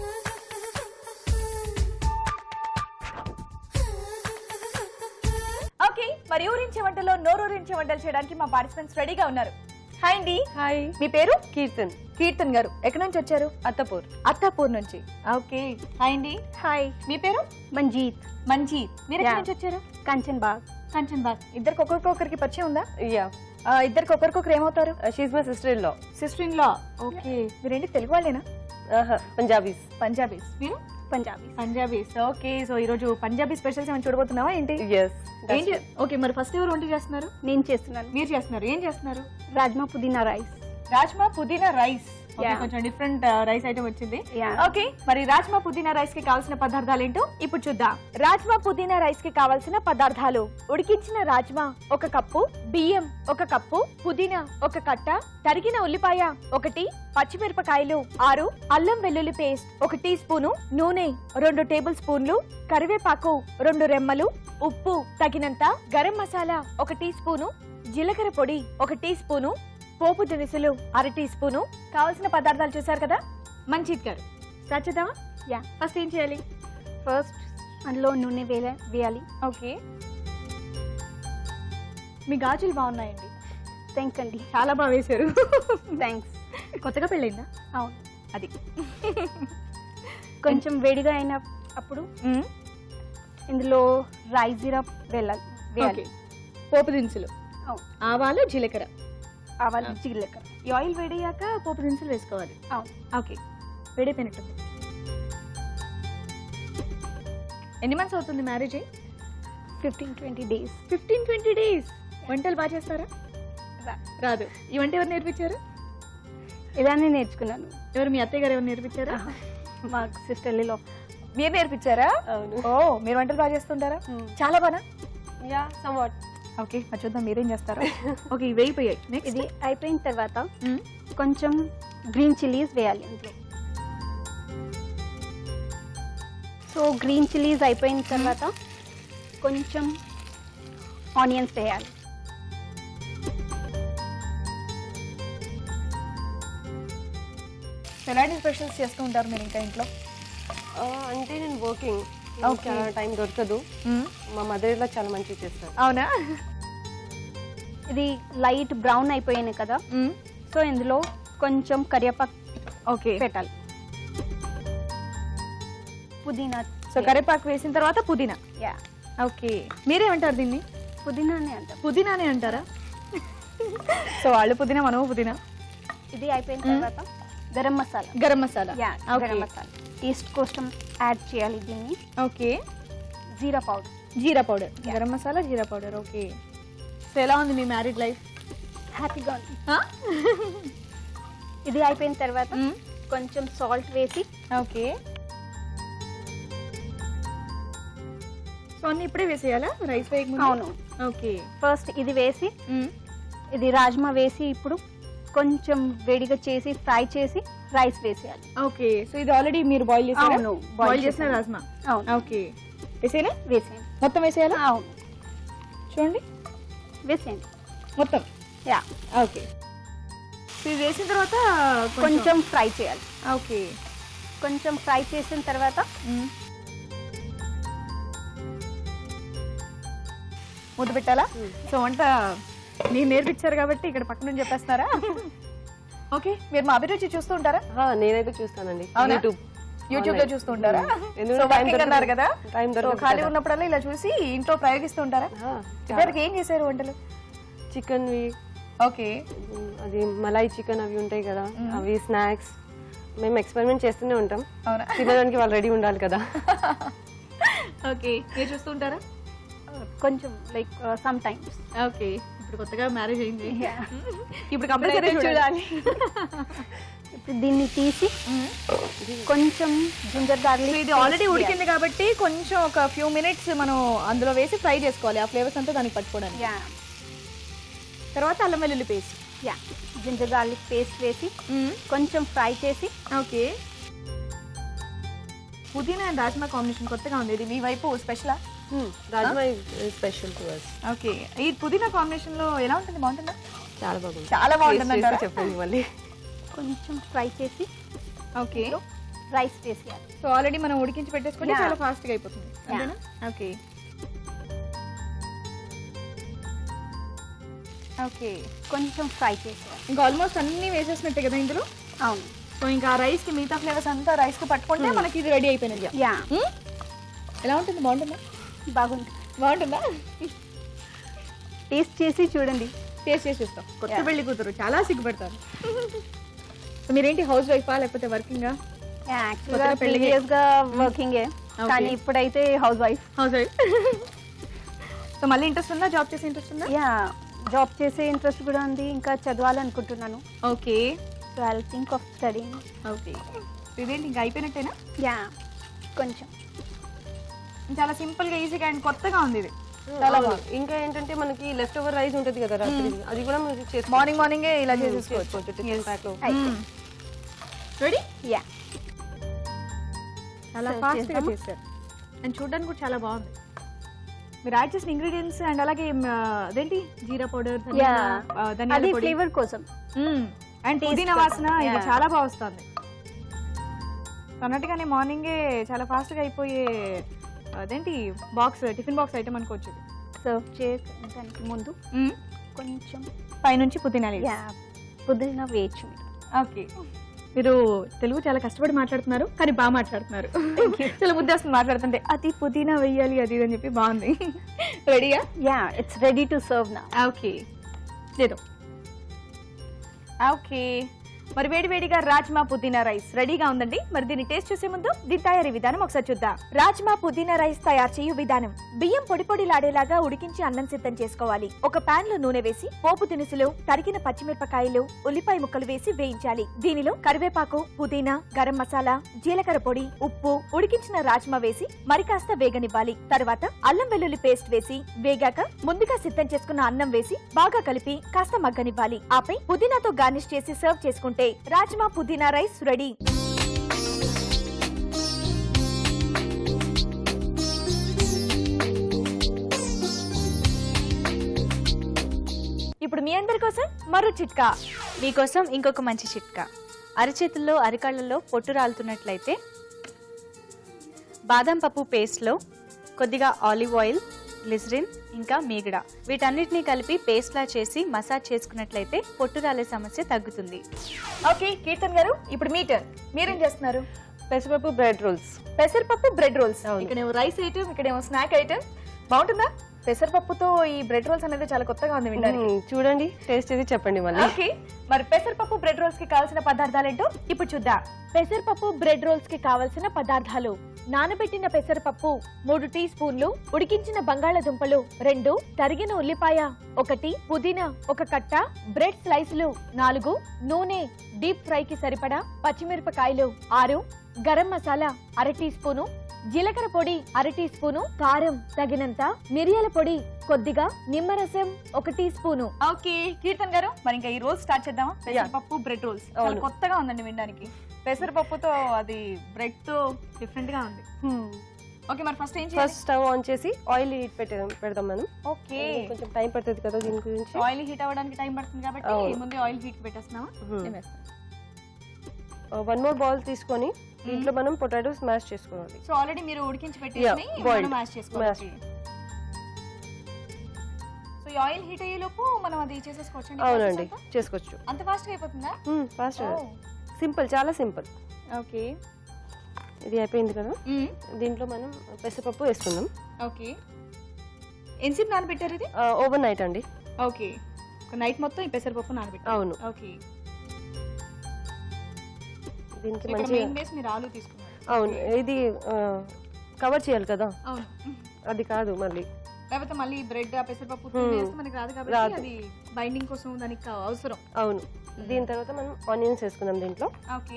ఓకే, మరి ఊరించే వంటలో నోరూరించే వంటలు చేయడానికి మా పార్టిసిపెంట్స్ రెడీగా ఉన్నారు. హాయ్ అండి. హాయ్, మీ పేరు? కీర్తన్. కీర్తన్ గారు ఎక్కడి నుంచి వచ్చారు? అత్తపూర్. అత్తాపూర్ నుంచి. ఓకే, హాయ్ అండి. హాయ్, మీ పేరు? మంజీత్. మంజీత్. మీరు ఎక్కడి Yeah. నుంచి వచ్చారు? కంచన్ బాగ్. కంచన్ బాగ్. ఇద్దరికి ఒకరికొకరికి పరిచయం ఉందా? యా, ఆ, ఇద్దరికి ఒకరికొకరు ఏమవుతారు? She my sister in law. Sister in law. Okay, మీరేంటి తెలుగు వాళ్ళేనా? పంజాబీస్. పంజాబీస్. మీరు? పంజాబీస్. పంజాబీస్. ఓకే, సో ఈ రోజు పంజాబీ స్పెషల్స్ ఏమైనా చూడబోతున్నావా ఏంటి? ఎస్, ఏం చే- ఓకే, మరి ఫస్ట్ ఎవరు వంట చేస్తున్నారు? నేను చేస్తున్నాను. మీరు చేస్తున్నారు. ఏం చేస్తున్నారు? రాజ్మా పుదీనా రైస్. రాజ్మా పుదీనా రైస్. Okay, Yeah. కొంచెం డిఫరెంట్ రైస్ ఐటమ్ వచ్చింది. Yeah. ఓకే, మరి రాజ్మా పుదీనా రైస్ కి కావాల్సిన పదార్థాలు ఏంటో ఇప్పుడు చూద్దాం. రాజ్మా పుదీనా రైస్ కి కావాల్సిన పదార్థాలు: ఉడికించిన రాజ్మా ఒక కప్పు, బియ్యం ఒక కప్పు, పుదీనా ఒక కట్ట, తరిగిన ఉల్లిపాయ ఒకటి, పచ్చిమిరపకాయలు ఆరు, అల్లం వెల్లుల్లి పేస్ట్ ఒక టీ స్పూను, నూనె రెండు టేబుల్ స్పూన్లు, కరివేపాకు రెండు రెమ్మలు, ఉప్పు తగినంత, గరం మసాలా ఒక టీ స్పూను, జీలకర్ర పొడి ఒక టీ స్పూను, పోపు దినుసులు అర టీ స్పూను. కావాల్సిన పదార్థాలు చూసారు కదా. మంచిత్ గారు స్టార్ట్ చేద్దామా? యా, ఫస్ట్ ఏం చేయాలి? ఫస్ట్ అందులో నూనె వేల వేయాలి. ఓకే, మీ గాజులు బాగున్నాయండి. థ్యాంక్స్ అండి. చాలా బాగా వేశారు. థ్యాంక్స్. కొత్తగా పెళ్ళైందా? అవును, అది. కొంచెం వేడిగా అయిన అప్పుడు మ్మ్. ఇందులో రైస్ జీరా వేయాలి వేయాలి. ఓకే, పోపు దినుసులు, అవును, ఆవాలు, జీలకర్ర, ఆవాలు, జీలకర్ర. ఈ ఆయిల్ వేడయ్యాక పోపు దినుసులు వేసుకోవాలి. అవును. ఓకే, వేడైపోయినట్టుంది. ఎన్ని మంత్స్ అవుతుంది మ్యారేజ్ అయ్యి? Fifteen twenty days. Fifteen twenty days. వంటలు బాగా చేస్తారా? రాదు. ఈ వంట ఎవరు నేర్పించారు? ఇలానే నేర్చుకున్నాను. ఎవరు? మీ అత్తయ్య గారు ఎవరు నేర్పించారా? మా సిస్టర్లీలో. మీరు నేర్పించారా? అవును. ఓ, మీరు వంటలు బాగా చేస్తుంటారా? చాలా బాగా. Yeah, somewhat. ఓకే, మరి చూద్దాం మీరేం చేస్తారా. ఓకే, ఇవి వేయిపోయాయి. నెక్స్ట్ ఇది అయిపోయిన తర్వాత కొంచెం గ్రీన్ చిల్లీస్ వేయాలి అందులో. సో గ్రీన్ చిల్లీస్ అయిపోయిన తర్వాత కొంచెం ఆనియన్స్ వేయాలి. ఎలాంటి స్పెషల్స్ చేస్తూ ఉంటారు మీరు ఇంకా ఇంట్లో? అంటే నేను వర్కింగ్, Okay. చాలా టైం దొరకదు. మా మదర్ ఇలా చాలా మంచిగా చేస్తారు. అవునా? ఇది లైట్ బ్రౌన్ అయిపోయాయి కదా, సో ఇందులో కొంచెం కరివేపాకు ఓకే పెట్టాలి. పుదీనా. సో కరివేపాకు వేసిన తర్వాత పుదీనా. యా, ఓకే, మీరేమంటారు దీన్ని? పుదీనానే అంటాం. పుదీనానే అంటారా? సో వాళ్ళు పుదీనా, మనము పుదీనా. ఇది అయిపోయిన తర్వాత garam masala. Garam masala. Yeah, okay. Garam masala taste కోసం యాడ్ చేయాలి దీన్ని. Okay, jeera powder. Jeera powder. Garam masala, jeera powder. Okay, so ఎలా ఉంది మీ మ్యారీడ్ లైఫ్? హ్యాపీగా ఉంది. ఇది అయిపోయిన తర్వాత కొంచెం సాల్ట్ వేసి ఓకే, సో అన్ని ఇప్పుడే వేసేయాలా రైస్ వేయకముందు? అవును. ఓకే. ఫస్ట్ ఇది వేసి ఇది రాజ్మా వేసి ఇప్పుడు కొంచెం వేడిగా చేసి ఫ్రై చేసి రైస్ వేసేయాలి. ఓకే. సో ఇది ఆల్రెడీ మీరు బాయిల్ చేసారా? అవును, బాయిల్ చేసిన రాజ్మా. అవును. ఓకే. వేసేనా? వేసేయండి. మొత్తం వేసేయాలా? అవును, చూడండి వేసేయండి మొత్తం. యా. ఓకే. సో ఇది వేసిన తర్వాత కొంచెం ఫ్రై చేయాలి. ఓకే. కొంచెం ఫ్రై చేసిన తర్వాత మూత పెట్టాలా? సో వంట మీరు నేర్పించారు కాబట్టి ఇక్కడ పక్క నుంచి చెప్పేస్తారా? ఓకే. మీరు మా అభిరుచి చూస్తూ ఉంటారా? ఆ, నేనైతే చూస్తానండి. అవునా? యూట్యూబ్ యూట్యూబ్ లో చూస్తూ ఉంటారా? ఎందుకంటే సో time working దొరకదు. అన్నారు కదా, Time సో దొరకదు ఖాళీ కదా. ఉన్నప్పుడల్లా ఇలా చూసి ఇంట్లో ప్రయోగిస్తూ ఉంటారా? ఇద్దరికి ఏం చేశారు వంటలు? Chicken okay. అది మలాయి చికెన్ అవి ఉంటాయి కదా, అవి స్నాక్స్ మేము ఎక్స్పెరిమెంట్ చేస్తూనే ఉంటాం. అవునా? తినడానికి వాళ్ళు రెడీ ఉండాలి కదా. ఓకే. మీరు చూస్తూ ఉంటారా? కొంచెం లైక్ సమ్ టైమ్స్. ఓకే. ఇప్పుడు కొత్తగా మ్యారేజ్ అయింది, ఇప్పుడు ఇప్పుడైతే కంపల్సరీ చూడాలి. ఇప్పుడు దీన్ని తీసి కొంచెం జింజర్ సో గార్లిక్ ఇది ఆల్రెడీ ఉడికింది కాబట్టి కొంచెం ఒక ఫ్యూ మినిట్స్ మనం అందులో వేసి ఫ్రై చేసుకోవాలి, ఆ ఫ్లేవర్స్ అంతా దానికి పట్టుకోవడానికి. యా. తర్వాత అల్లం వెల్లుల్లి paste. Yeah, ginger garlic paste వేసి కొంచెం ఫ్రై చేసి. ఓకే. పుదీనా అండ్ రాజ్మా కాంబినేషన్ కొత్తగా ఉంది, ఇది మీ వైపు స్పెషలా? Rajma special to us. Okay. ఈ పుదీనా కాంబినేషన్ లో ఎలా ఉంటుంది? బాగుంటుందా? చాలా బాగుంది. చాలా బాగుంటుంది Taste అంటారా? చేసి చెప్పండి మళ్ళీ. కొంచెం ఫ్రై చేసి ఓకే. రైస్ వేసేయాలి. సో ఆల్రెడీ మనం ఉడికించి పెట్టేసుకుంటే Yeah. చాలా ఫాస్ట్ గా అయిపోతుంది, అంతేనా? ఓకే. ఓకే. కొంచెం ఫ్రై చేసేయాలి. ఇంకా ఆల్మోస్ట్ అన్ని వేసేసినట్టే కదా ఇందులో? అవును. సో ఇంకా రైస్ కి మిగతా ఫ్లేవర్స్ అంతా రైస్ కి పట్టుకుంటే మనకి ఇది రెడీ అయిపోయినది. యా. ఎలా ఉంటుంది? బాగుంటుందా? బాగుంది. బాగుంటుందా? టేస్ట్ చేసి చూడండి. టేస్ట్ చేసి చూస్తాం. కొత్త Yeah. పెళ్లి కూతురు చాలా సిగ్గుపడతారు. సో మీరేంటి హౌస్ వైఫా లేకపోతే వర్కింగా? యాక్చువల్గా కొత్తగా పెళ్ళి- ప్రీవియస్ గా వర్కింగ్, కానీ ఇప్పుడైతే housewife. Housewife. So మళ్ళీ ఇంట్రెస్ట్ ఉందా? జాబ్ చేసే ఇంట్రెస్ట్ ఉందా? యా, జాబ్ చేసే ఇంట్రెస్ట్ కూడా ఉంది, ఇంకా చదవాలనుకుంటున్నాను. Okay. So I think of studying. Okay. ఇదేంటి ఇంకా అయిపోయినట్టేనా? యా, కొంచెం చాలా సింపుల్ గా ఈజీగా అండ్ కొత్తగా ఉంది ఇది. చాలా బాగుంది. ఇంకా ఏంటంటే మనకి లెఫ్ట్ ఓవర్ రైస్ ఉంటుంది కదా రాత్రి, అది కూడా మనం చేసుకోవచ్చు. మార్నింగ్ మార్నింగ్ ఇలా చేసేసుకోవచ్చు. చేసుకోవచ్చు టిఫిన్ ప్యాక్ లో. రెడీ? యా. చాలా Serve ఫాస్ట్ గా చేద్దామా? చేశారు అండ్ చూడడానికి కూడా చాలా బాగుంది. మీరు యాడ్ చేసిన ఇంగ్రీడియంట్స్ అండ్ అలాగే మ్, అదేంటి జీరా పౌడర్, యా, ధనియాల అది పొడి ఫ్లేవర్ కోసం. అండ్ Taste పుదీనా కోసం. వాసన ఇది Yeah. చాలా బాగా వస్తుంది. అన్నట్టుగానే మార్నింగే చాలా ఫాస్ట్ గా అయిపోయే అదేంటి బాక్స్ టిఫిన్ బాక్స్ ఐటమ్ అనుకోవచ్చు. సర్వ్ చేయడానికి ముందు కొంచెం పైనుంచి పుదీనా leaves. యా పుదీనా వేయచ్చు మీరు. ఓకే. మీరు తెలుగు చాలా కష్టపడి మాట్లాడుతున్నారు కానీ బాగా మాట్లాడుతున్నారు. చాలా ముద్దేస్తుంది మాట్లాడుతుంటే. అది పుదీనా వెయ్యాలి అది ఇది అని చెప్పి బాగుంది. రెడీగా? Yeah, it's ready to serve నా. ఓకే. లేదు. ఓకే. మరి వేడి వేడిగా రాజ్మా పుదీనా రైస్ రెడీగా ఉందండి. మరి దీన్ని టేస్ట్ చూసే ముందు దీని తయారీ విధానం ఒకసారి చూద్దాం. రాజ్మా పుదీనా రైస్ తయారు చేయు విధానం. బియ్యం పొడి పొడిలాడేలాగా ఉడికించి అన్నం సిద్ధం చేసుకోవాలి. ఒక పాన్ లో నూనె వేసి పోపు దినుసులు, తరిగిన పచ్చిమిరపకాయలు, ఉల్లిపాయ ముక్కలు వేసి వేయించాలి. దీనిలో కరివేపాకు, పుదీనా, గరం మసాలా, జీలకర్ర పొడి, ఉప్పు, ఉడికించిన రాజ్మా వేసి మరి కాస్త వేగనివ్వాలి. తర్వాత అల్లం వెల్లుల్లి పేస్ట్ వేసి వేగాక ముందుగా సిద్ధం చేసుకున్న అన్నం వేసి బాగా కలిపి కాస్త మగ్గనివ్వాలి. ఆపై పుదీనాతో గార్నిష్ చేసి సర్వ్ చేసుకుంటే రాజ్మా పుదీనా రైస్ రెడీ. ఇప్పుడు మీ అందరి కోసం మరో చిట్కా. మీకోసం ఇంకొక మంచి చిట్కా. అరచేతుల్లో అరికాళ్లలో పొట్టు రాలుతున్నట్లయితే బాదం పప్పు పేస్ట్లో కొద్దిగా ఆలివ్ ఆయిల్, గ్లిసరిన్ ఇంకా మీగడ వీటన్నిటిని కలిపి పేస్ట్లా చేసి మసాజ్ చేసుకున్నట్లయితే పొట్టు రాలే సమస్య తగ్గుతుంది. ఓకే కీర్తన్ గారు, ఇప్పుడు మీ టర్న్. మీరేం చేస్తున్నారు? పెసరపప్పు బ్రెడ్ రోల్స్. పెసరపప్పు బ్రెడ్ రోల్స్. అవును. ఇక్కడేమో రైస్ ఐటమ్, ఇక్కడేమో స్నాక్ ఐటమ్. బాగుంటుందా? పెసరపప్పుతో ఈ బ్రెడ్ రోల్స్ అనేది చాలా కొత్తగా ఉంది వినడానికి. మ్మ్, చూడండి టేస్ట్ చేసి చెప్పండి మళ్ళీ. ఓకే. మరి పెసరపప్పు బ్రెడ్ రోల్స్ కి కావాల్సిన పదార్థాలు ఏంటో ఇప్పుడు చూద్దాం. పెసరపప్పు బ్రెడ్ రోల్స్ కి కావాల్సిన పదార్థాలు: నానబెట్టిన పెసరపప్పు మూడు టీ స్పూన్లు, ఉడికించిన బంగాళాదుంపలు రెండు, తరిగిన ఉల్లిపాయ ఒకటి, పుదీనా ఒక కట్ట, బ్రెడ్ స్లైసులు నాలుగు, నూనె డీప్ ఫ్రై కి సరిపడా, పచ్చిమిరపకాయలు ఆరు, గరం మసాలా అర టీ స్పూను, జీలకర్ర పొడి అర టీ స్పూను, కారం తగినంత, మిరియాల పొడి కొద్దిగా, నిమ్మరసం ఒక టీ స్పూను. ఓకే కీర్తన్ గారు, మరి ఇంకా ఈ రోల్స్ స్టార్ట్ చేద్దామా? పెసరపప్పు బ్రెడ్ రోల్స్ కొత్తగా ఉందండి వినడానికి. పెసరపప్పుతో అది బ్రెడ్ తో డిఫరెంట్ గా ఉంది. ఓకే మరి ఫస్ట్ ఏం చేయాలి? ఫస్ట్ స్టవ్ ఆన్ చేసి ఆయిల్ హీట్ పెట్టే పెడదాం మనం. ఓకే కొంచెం టైం పడుతుంది కదా దీని గురించి. ఆయిల్ హీట్ అవ్వడానికి టైం పడుతుంది కాబట్టి ముందే ఆయిల్ హీట్ పెట్టేస్తున్నావా? నేను వేస్తాను. వన్ మోర్ బౌల్ తీసుకొని దీంట్లో మనం పొటాటోస్ మ్యాష్ చేసుకోవాలి. సో ఆల్రెడీ మీరు ఉడికించి పెట్టేసి మనం మ్యాష్ చేసుకోవాలి. సో ఈ ఆయిల్ హీట్ అయ్యే లోపు మనం అది చేసేసుకోవచ్చు. అవునండి చేసుకోవచ్చు. అంత ఫాస్ట్ గా అయిపోతుందా? ఫాస్ట్ సింపుల్, చాలా సింపుల్. ఓకే ఇది అయిపోయింది కదా, దీంట్లో మనం పెసరపప్పు వేసుకుందాం. ఓకే ఎంతసేపు నానబెట్టారు ఇది? ఓవర్ నైట్ అండి. ఓకే నైట్ మొత్తం ఈ పెసరపప్పు నానబెట్టారు. అవును. ఓకే దీనికి ఇక్కడ మంచి మెయిన్ బేస్ మీరు ఆలు తీసుకున్నారు. అవును, ఇది కవర్ చేయాలి కదా, అవును. అది కాదు మళ్ళీ. లేకపోతే మళ్ళీ బ్రెడ్ ఆ పెసరపప్పు వేస్తే మనకి రాదు కాబట్టి అది బైండింగ్ కోసం దానికి అవసరం. అవును. దీని తర్వాత మనం ఆనియన్స్ వేసుకుందాం దీంట్లో. ఓకే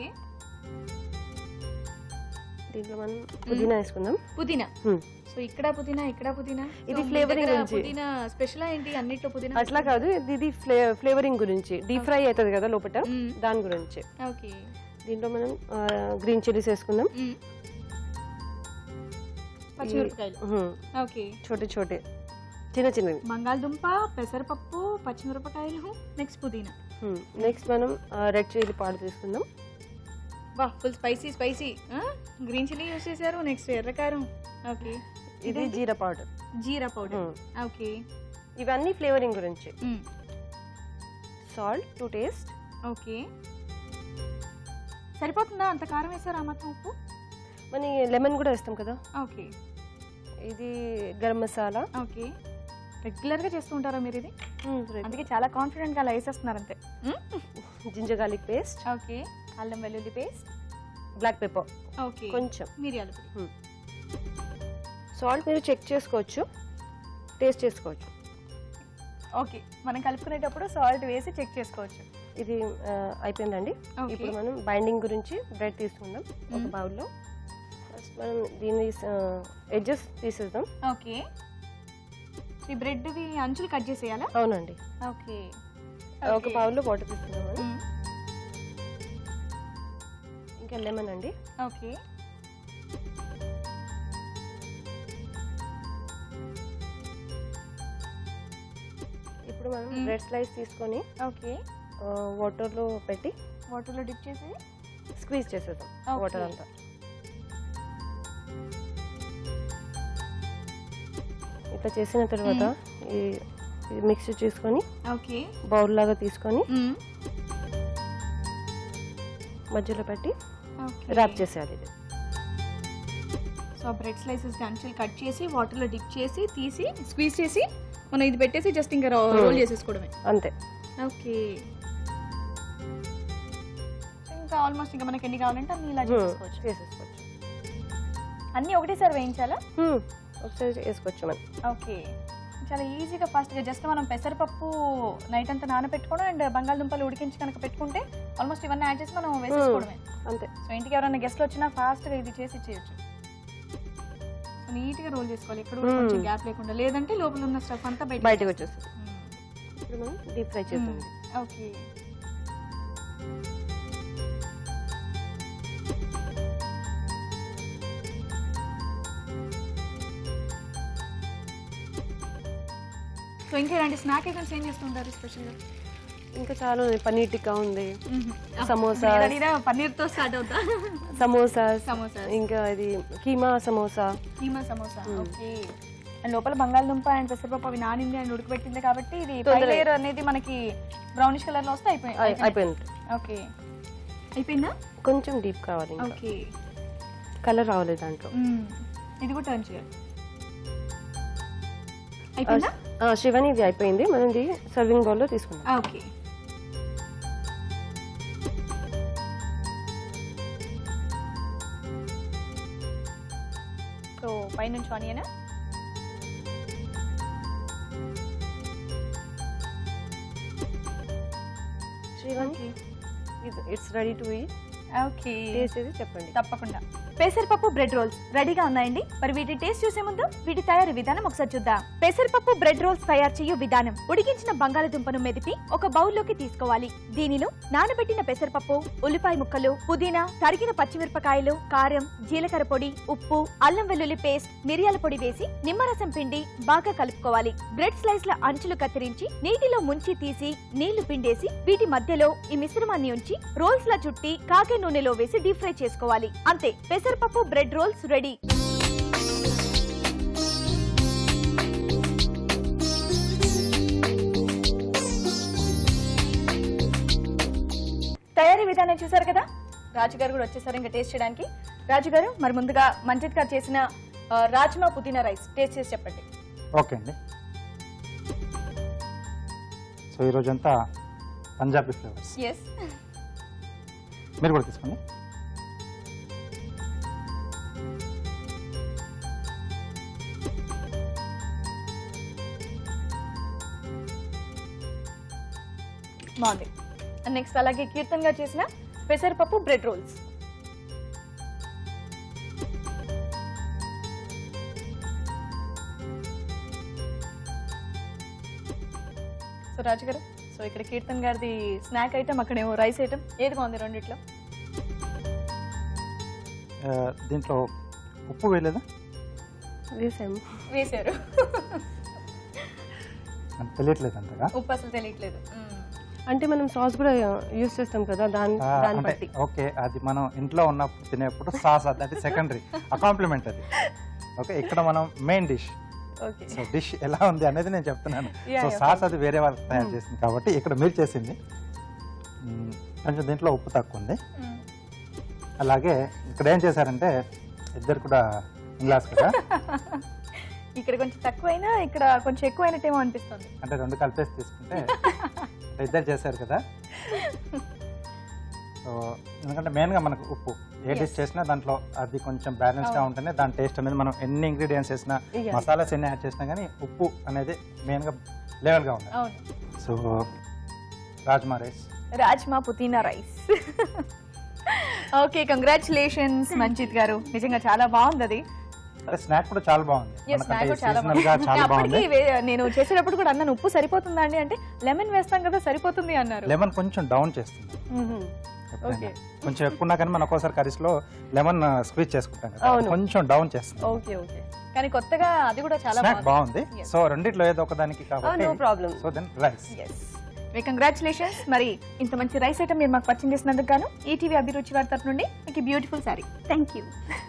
దీంట్లో మనం పుదీనా వేసుకుందాం. పుదీనా. సో ఇక్కడ పుదీనా, ఇక్కడ పుదీనా. ఇది ఫ్లేవరింగ్ గురించి. పుదీనా స్పెషల్ ఏంటి అన్నిట్లో పుదీనా? అట్లా కాదు, ఇది ఫ్లేవరింగ్ గురించి. డీప్ ఫ్రై అవుతుంది కదా లోపల, దాని గురించి. ఓకే దీంట్లో మనం గ్రీన్ చిల్లీస్ వేసుకుందాం. పచ్చిమిరపకాయలు. ఓకే చోటే చోటే చిన్న చిన్నవి. బంగాళదుంప, పెసరపప్పు, పచ్చిమిరపకాయలు, నెక్స్ట్ పుదీనా. నెక్స్ట్ మనం రెడ్ చిల్లీ పౌడర్ తీసుకుందాం. వా full spicy spicy. Green chilli use చేశారు. నెక్స్ట్ ఎర్రకారం. ఓకే ఇది jeera powder. Jeera powder. Okay ఇవన్నీ ఫ్లేవరింగ్ గురించి. Salt to taste. ఓకే సరిపోతుందా? అంత కారం వేసారా? మాత్రం ఉప్పు, మన లెమన్ కూడా వేస్తాం కదా. ఓకే ఇది గరం మసాలా. ఓకే రెగ్యులర్ గా చేస్తూ ఉంటారా మీరు ఇది? అందుకే చాలా కాన్ఫిడెంట్ గా అలా వేసేస్తున్నారు అంతే. Ginger garlic paste. ఓకే అల్లం వెల్లుల్లి పేస్ట్. Black pepper. ఓకే కొంచెం మిరియాల పొడి. సాల్ట్ మీరు చెక్ చేసుకోవచ్చు, టేస్ట్ చేసుకోవచ్చు. ఓకే మనం కలుపుకునేటప్పుడు సాల్ట్ వేసి చెక్ చేసుకోవచ్చు. ఇది అయిపోయిందండి. ఇప్పుడు మనం బైండింగ్ గురించి బ్రెడ్ తీసుకుందాం ఒక బౌల్లో. ఫస్ట్ మనం దీన్ని ఎడ్జెస్ తీసేద్దాం. ఓకే ఈ బ్రెడ్ అంచులు కట్ చేసేయాలా? అవునండి. ఓకే ఒక బౌల్లో వాటర్ తీసుకుందాం. ఇంకా లెమన్ అండి. ఓకే ఇప్పుడు మనం బ్రెడ్ స్లైస్ తీసుకొని ఓకే వాటర్లో పెట్టి వాటర్లో డిప్ చేసి స్క్వీజ్ చేసేద్దాం వాటర్ అంతా. ఇట్లా చేసిన తర్వాత ఈ మిక్స్ చేసుకొని ఓకే బౌల్ లాగా తీసుకొని మధ్యలో పెట్టి ర్యాప్ చేసేయాలి. ఇది సో బ్రెడ్ స్లైసెస్ అంచులు కట్ చేసి వాటర్లో డిప్ చేసి తీసి స్క్వీజ్ చేసి మనం ఇది పెట్టేసి జస్ట్ ఇంకా రోల్ చేసేసుకోవడమే అంతే. ఓకే ఇంకా ఆల్మోస్ట్ ఇంకా మనకి ఎన్ని కావాలంటే అన్ని ఇలా చేసేసుకోవచ్చు. చేసేసుకోవచ్చు. అన్ని ఒకటేసారి వేయించాలా? ఒకసారి వేసుకోవచ్చు మనం. ఓకే చాలా ఈజీగా ఫాస్ట్గా జస్ట్ మనం పెసరపప్పు నైట్ అంతా నానబెట్టుకోవడం అండ్ బంగాళదుంపలు ఉడికించి కనుక పెట్టుకుంటే ఆల్మోస్ట్ ఇవన్నీ యాడ్ చేసి మనం వేసేసుకోవడమే అంతే. సో ఇంటికి ఎవరైనా గెస్ట్లు వచ్చినా ఫాస్ట్గా ఇది చేసి ఇచ్చేయచ్చు. సో నీట్గా రోల్ చేసుకోవాలి, ఎక్కడ కూడా కొంచెం గ్యాప్ లేకుండా, లేదంటే లోపల ఉన్న స్టఫ్ అంతా బయట బయటకు వచ్చేస్తుంది. ఇప్పుడు మనం డీప్ ఫ్రై చేద్దాం. ఓకే సో ఇంకా ఇలాంటి స్నాక్ ఐటమ్స్ ఏం చేస్తుంటారు స్పెషల్గా? ఇంకా చాలా ఉంది. పన్నీర్ టిక్కా ఉంది, సమోసా, పన్నీర్ తో స్టార్ట్ అవుతా, సమోసా సమోసా, ఇంకా ఇది కీమా సమోసా. కీమా సమోసా. ఓకే అండ్ లోపల బంగాళదుంప అండ్ పెసరపప్పు అవి నానింది అండ్ ఉడకబెట్టింది కాబట్టి ఇది పై లేయర్ అనేది మనకి బ్రౌనిష్ కలర్ లో వస్తే అయిపోయింది. అయిపోయింది. ఓకే అయిపోయిందా? కొంచెం డీప్ కావాలి. ఓకే కలర్ రావాలి దాంట్లో. ఇది కూడా టర్న్ చేయాలి. అయిపోయిందా? శివాని ఇది అయిపోయింది. మనం ఇది సర్వింగ్ బౌల్ లో తీసుకుందాం. ఓకే సో పైనుంచి onion, Shivani it's ready to eat. Okay taste చేసి చెప్పండి. తప్పకుండా. పెసరపప్పు బ్రెడ్ రోల్స్ రెడీగా ఉన్నాయండి. మరి వీటి టేస్ట్ చూసే ముందు వీటి తయారీ విధానం ఒకసారి చూద్దాం. పెసరపప్పు బ్రెడ్ రోల్స్ తయారు చేయు విధానం. ఉడికించిన బంగాళదుంపను మెదిపి ఒక బౌల్లోకి తీసుకోవాలి. దీనిలో నానబెట్టిన పెసరపప్పు, ఉల్లిపాయ ముక్కలు, పుదీనా, తరిగిన పచ్చిమిరపకాయలు, కారం, జీలకర్ర పొడి, ఉప్పు, అల్లం వెల్లుల్లి పేస్ట్, మిరియాల పొడి వేసి నిమ్మరసం పిండి బాగా కలుపుకోవాలి. బ్రెడ్ స్లైస్ ల అంచులు కత్తిరించి నీటిలో ముంచి తీసి నీళ్లు పిండేసి వీటి మధ్యలో ఈ మిశ్రమాన్ని ఉంచి రోల్స్ లా చుట్టి కాగే నూనెలో వేసి డీప్ ఫ్రై చేసుకోవాలి. అంతే, పెసరపప్పు బ్రెడ్ రోల్స్ రెడీ. తయారీ విధానం చూసారు కదా. రాజుగారు కూడా వచ్చేసారు ఇంకా టేస్ట్ చేయడానికి. రాజుగారు, మరి ముందుగా మంజిత్ గారు చేసిన ఆ, రాజ్మా పుదీనా రైస్ టేస్ట్ చేసి చెప్పండి. ఓకే అండి. సో ఈరోజంతా పంజాబీ ఫ్లేవర్స్ ఎస్, మీరు కూడా తీసుకోండి. బాగుంది. నెక్స్ట్ అలాగే కీర్తన్ గారు చేసిన పెసరపప్పు బ్రెడ్ రోల్స్. సో రాజు గారు, సో ఇక్కడ కీర్తన్ గారిది స్నాక్ ఐటమ్, అక్కడేమో రైస్ ఐటమ్. ఏది బాగుంది రెండిట్లో? ఆ, దీంట్లో ఉప్పు వేయలేదా? వేసాము. వేసారు. నాకు తెలియట్లేదు అంతగా. ఉప్పు అసలు తెలియట్లేదు. అంటే మనం సాస్ కూడా యూజ్ చేస్తాం కదా, దాని ఆ, దాన్ని అంటే బట్టి. ఓకే, అది మనం ఇంట్లో ఉన్నప్పుడు తినేప్పుడు సాస్ అది సెకండరీ, ఆ కాంప్లిమెంట్ అది. ఓకే, ఇక్కడ మనం main dish. Okay, so dish ఎలా ఉంది అనేది నేను చెప్తున్నాను. Yeah, సో yeah, సాస్ అది వేరే వాళ్ళు తయారు చేసింది కాబట్టి ఇక్కడ మీరు చేసింది మ్, కొంచెం దీంట్లో ఉప్పు తక్కువ ఉంది. అలాగే ఇక్కడ ఏం చేశారంటే ఇద్దరు కూడా గ్లాస్ కదా, ఇక్కడ కొంచెం తక్కువైనా ఇక్కడ కొంచెం ఎక్కువైనట్టేమో అనిపిస్తుంది. అంటే రెండు కలిపేసి తీసుకుంటే ఇద్దరు చేశారు కదా. సో ఎందుకంటే మెయిన్గా మనకు ఉప్పు ఏ డిష్ చేసినా దాంట్లో అది కొంచెం బ్యాలెన్స్గా ఉంటేనే దాని టేస్ట్ అనేది, మనం ఎన్ని ఇంగ్రీడియంట్స్ వేసినా Yeah. మసాలాస్ ఎన్ని యాడ్ చేసినా కానీ ఉప్పు అనేది మెయిన్గా లెవెల్గా ఉంది. అవును, సో రాజ్మా రైస్, రాజ్మా పుదీనా రైస్. ఓకే, కంగ్రాచులేషన్స్ మంజిత్ గారు, నిజంగా చాలా బాగుంది అది. అంటే స్నాక్ కూడా చాలా బాగుంది. Yes, మనకంటే snack కూడా చాలా seasonal గా బాగుంది. చాలా అప్పటికి బాగుంది. వే- నేను చేసేటప్పుడు కూడా అన్నాను ఉప్పు సరిపోతుందా అండి అంటే, లెమన్ వేస్తాం కదా సరిపోతుంది అన్నారు. లెమన్ కొంచెం డౌన్ చేస్తుంది. ఓకే, కొంచెం ఎక్కువ ఉన్నా కానీ మనం ఒక్కోసారి కర్రీస్ లో లెమన్ స్క్వీజ్ చేసుకుంటాం కదా, అవును. కొంచెం డౌన్ చేస్తుంది. Okay, okay. కానీ కొత్తగా అది కూడా చాలా స్నాక్ బాగుంది. Yes. సో రెండిట్లో ఏదో ఒక దానికి కాబట్టి no problem. So then rice. Yes, congratulations. మరి ఇంత మంచి రైస్ ఐటమ్ మీరు మాకు పరిచయం చేసినందుకు గాను ఈటీవీ అభిరుచి వారి తరఫు నుండి మీకు beautiful sari. Thank you.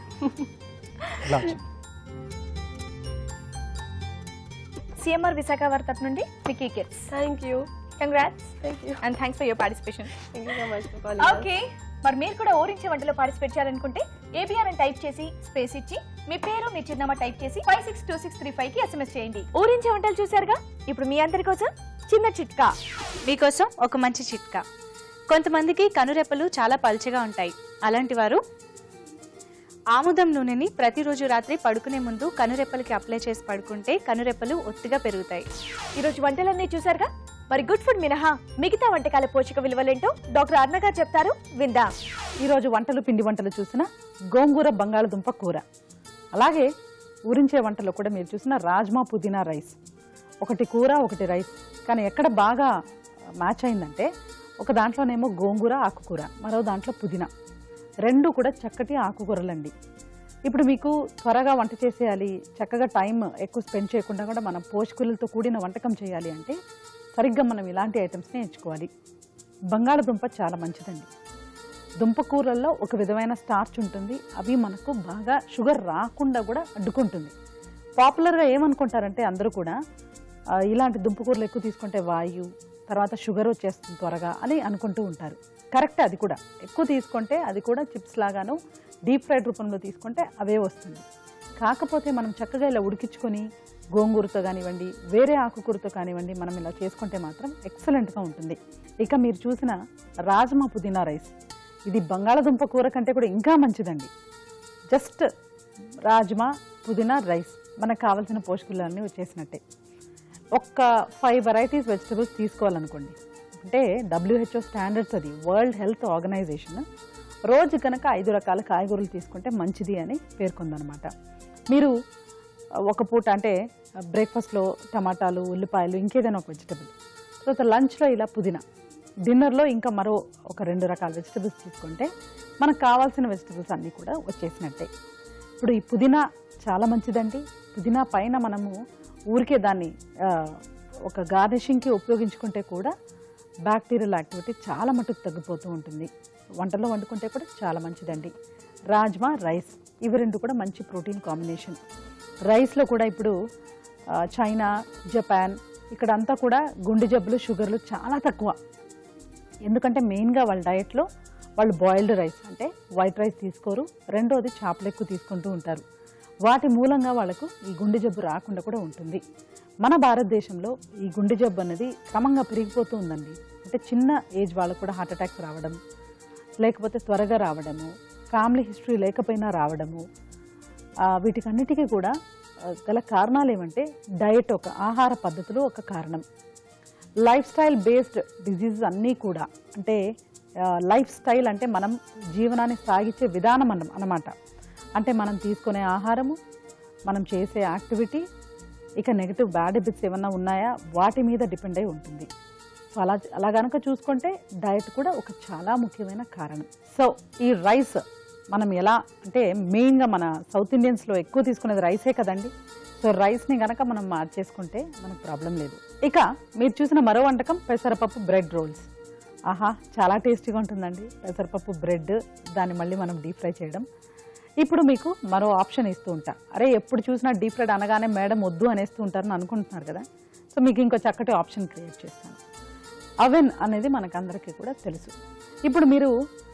CMR Visakha వారి తరఫు నుండి మీకు kits. Thank you. Congrats thank you. And thanks for your participation. Thank you so much for calling. Okay, మరి మీరు కూడా ఊరించే వంటలో పార్టిసిపేట్ చేయాలనుకుంటే ఏబిఆర్ అని టైప్ చేసి స్పేస్ ఇచ్చి మీ పేరు మీ చిరునామా టైప్ చేసి five six two six three five కి ఎస్ఎంఎస్ చేయండి. ఊరించే వంటలు చూసారుగా, ఇప్పుడు మీ అందరి కోసం చిన్న చిట్కా. మీకోసం ఒక మంచి చిట్కా. కొంతమందికి కనురెప్పలు చాలా పల్చగా ఉంటాయి. అలాంటి వారు ఆముదం నూనెని ప్రతిరోజు రాత్రి పడుకునే ముందు కనురెప్పలకి అప్లై చేసి పడుకుంటే కనురెప్పలు ఒత్తిగా పెరుగుతాయి. ఈరోజు వంటలన్నీ చూసారుగా, మరి గుడ్ ఫుడ్ మినహా మిగతా వంటకాల పోషక విలువలేంటో డాక్టర్ అర్ణ గారు చెప్తారు, విందాం. ఈరోజు వంటలు పిండి వంటలు చూసిన గోంగూర బంగాళదుంప కూర, అలాగే ఊరించే వంటలో కూడా మీరు చూసిన రాజ్మా పుదీనా రైస్. ఒకటి కూర ఒకటి రైస్, కానీ ఎక్కడ బాగా మ్యాచ్ అయిందంటే ఒక దాంట్లోనేమో గోంగూర ఆకుకూర, మరో దాంట్లో పుదీనా, రెండు కూడా చక్కటి ఆకుకూరలండి. ఇప్పుడు మీకు త్వరగా వంట చేసేయాలి, చక్కగా టైం ఎక్కువ స్పెండ్ చేయకుండా కూడా మనం పోషకులతో కూడిన వంటకం చేయాలి అంటే సరిగ్గా మనం ఇలాంటి ఐటమ్స్ని ఎంచుకోవాలి. బంగాళదుంప చాలా మంచిదండి. దుంపకూరల్లో ఒక విధమైన స్టార్చ్ ఉంటుంది, అవి మనకు బాగా షుగర్ రాకుండా కూడా అడ్డుకుంటుంది. పాపులర్గా ఏమనుకుంటారంటే అందరూ కూడా ఆ, ఇలాంటి దుంపకూరలు ఎక్కువ తీసుకుంటే వాయు, తర్వాత షుగర్ వచ్చేస్తుంది త్వరగా అని అనుకుంటూ ఉంటారు. కరెక్ట్, అది కూడా ఎక్కువ తీసుకుంటే అది కూడా చిప్స్ లాగాను డీప్ ఫ్రైడ్ రూపంలో తీసుకుంటే అవే వస్తుంది. కాకపోతే మనం చక్కగా ఇలా ఉడికించుకొని గోంగూరతో కానివ్వండి, వేరే ఆకుకూరతో కానివ్వండి, మనం ఇలా చేసుకుంటే మాత్రం ఎక్సలెంట్గా ఉంటుంది. ఇక మీరు చూసిన రాజ్మా పుదీనా రైస్, ఇది బంగాళదుంప కూర కంటే కూడా ఇంకా మంచిదండి. జస్ట్ రాజ్మా పుదీనా రైస్ మనకు కావాల్సిన పోషకాలన్నీ వచ్చేసినట్టే. ఒక్క ఫైవ్ వెరైటీస్ వెజిటబుల్స్ తీసుకోవాలనుకోండి, అంటే డబ్ల్యూహెచ్ఓ స్టాండర్డ్స్, అది వరల్డ్ హెల్త్ ఆర్గనైజేషన్ రోజు కనుక ఐదు రకాల కాయగూరలు తీసుకుంటే మంచిది అని పేర్కొందనమాట. మీరు ఒక పూట అంటే బ్రేక్ఫాస్ట్లో టమాటాలు, ఉల్లిపాయలు, ఇంకేదైనా ఒక వెజిటబుల్, తర్వాత లంచ్లో ఇలా పుదీనా, డిన్నర్లో ఇంకా మరో ఒక రెండు రకాల వెజిటబుల్స్ తీసుకుంటే మనకు కావాల్సిన వెజిటబుల్స్ అన్నీ కూడా వచ్చేసినట్టే. ఇప్పుడు ఈ పుదీనా చాలా మంచిదండి. పుదీనా పైన మనము ఊరికే దాన్ని ఒక గార్నిషింగ్కి ఉపయోగించుకుంటే కూడా బ్యాక్టీరియల్ యాక్టివిటీ చాలా మటుకు తగ్గిపోతూ ఉంటుంది. వంటలో వండుకుంటే కూడా చాలా మంచిదండి. రాజ్మా, రైస్ ఇవి రెండు కూడా మంచి ప్రోటీన్ కాంబినేషన్. రైస్లో కూడా ఇప్పుడు చైనా, జపాన్ ఇక్కడంతా కూడా గుండె జబ్బులు, షుగర్లు చాలా తక్కువ. ఎందుకంటే మెయిన్గా వాళ్ళ డయట్లో వాళ్ళు బాయిల్డ్ రైస్ అంటే వైట్ రైస్ తీసుకోరు, రెండోది చేపలు ఎక్కువ తీసుకుంటూ ఉంటారు. వాటి మూలంగా వాళ్ళకు ఈ గుండె జబ్బు రాకుండా కూడా ఉంటుంది. మన భారతదేశంలో ఈ గుండె జబ్బు అనేది క్రమంగా పెరిగిపోతూ ఉందండి. అంటే చిన్న ఏజ్ వాళ్ళకు కూడా హార్ట్ అటాక్స్ రావడం, లేకపోతే త్వరగా రావడము, ఫ్యామిలీ హిస్టరీ లేకపోయినా రావడము, వీటికన్నిటికీ కూడా గల కారణాలు ఏమంటే డయట్, ఒక ఆహార పద్ధతులు ఒక కారణం. లైఫ్ స్టైల్ బేస్డ్ డిజీజెస్ అన్నీ కూడా, అంటే లైఫ్ స్టైల్ అంటే మనం జీవనాన్ని సాగించే విధానం అన్న అన్నమాట. అంటే మనం తీసుకునే ఆహారము, మనం చేసే యాక్టివిటీ, ఇక నెగిటివ్ బ్యాడ్ హ్యాబిట్స్ ఏమన్నా ఉన్నాయా వాటి మీద డిపెండ్ అయి ఉంటుంది. సో అలా అలా కనుక చూసుకుంటే డయట్ కూడా ఒక చాలా ముఖ్యమైన కారణం. సో ఈ రైస్ మనం ఎలా అంటే మెయిన్గా మన సౌత్ ఇండియన్స్లో ఎక్కువ తీసుకునేది రైసే కదండి. సో రైస్ని కనుక మనం మార్చేసుకుంటే మనకు ప్రాబ్లం లేదు. ఇక మీరు చూసిన మరో వంటకం పెసరపప్పు బ్రెడ్ రోల్స్. ఆహా, చాలా టేస్టీగా ఉంటుందండి పెసరపప్పు బ్రెడ్, దాన్ని మళ్ళీ మనం డీప్ ఫ్రై చేయడం. ఇప్పుడు మీకు మరో ఆప్షన్ ఇస్తూ ఉంటా. అరే ఎప్పుడు చూసినా డీప్ ఫ్రైడ్ అనగానే మేడం వద్దు అనేస్తూ ఉంటారని అనుకుంటున్నారు కదా. సో మీకు ఇంకో చక్కటి ఆప్షన్ క్రియేట్ చేస్తాను. అవెన్ అనేది మనకందరికీ కూడా తెలుసు. ఇప్పుడు మీరు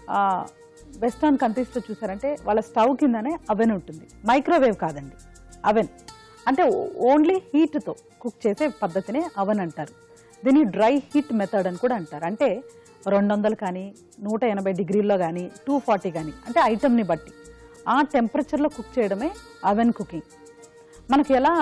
వెస్టర్న్ కంట్రీస్లో చూసారంటే వాళ్ళ స్టవ్ కిందనే అవెన్ ఉంటుంది. మైక్రోవేవ్ కాదండి, అవెన్ అంటే ఓన్లీ హీట్తో కుక్ చేసే పద్ధతినే అవెన్ అంటారు. దీన్ని డ్రై హీట్ మెథడ్ అని కూడా అంటారు. అంటే రెండు వందలు కానీ, నూట ఎనభై డిగ్రీల్లో కానీ, టూ ఫార్టీ కానీ, అంటే ఐటమ్ని బట్టి ఆ టెంపరేచర్లో కుక్ చేయడమే అవెన్ కుకింగ్. మనకి ఎలా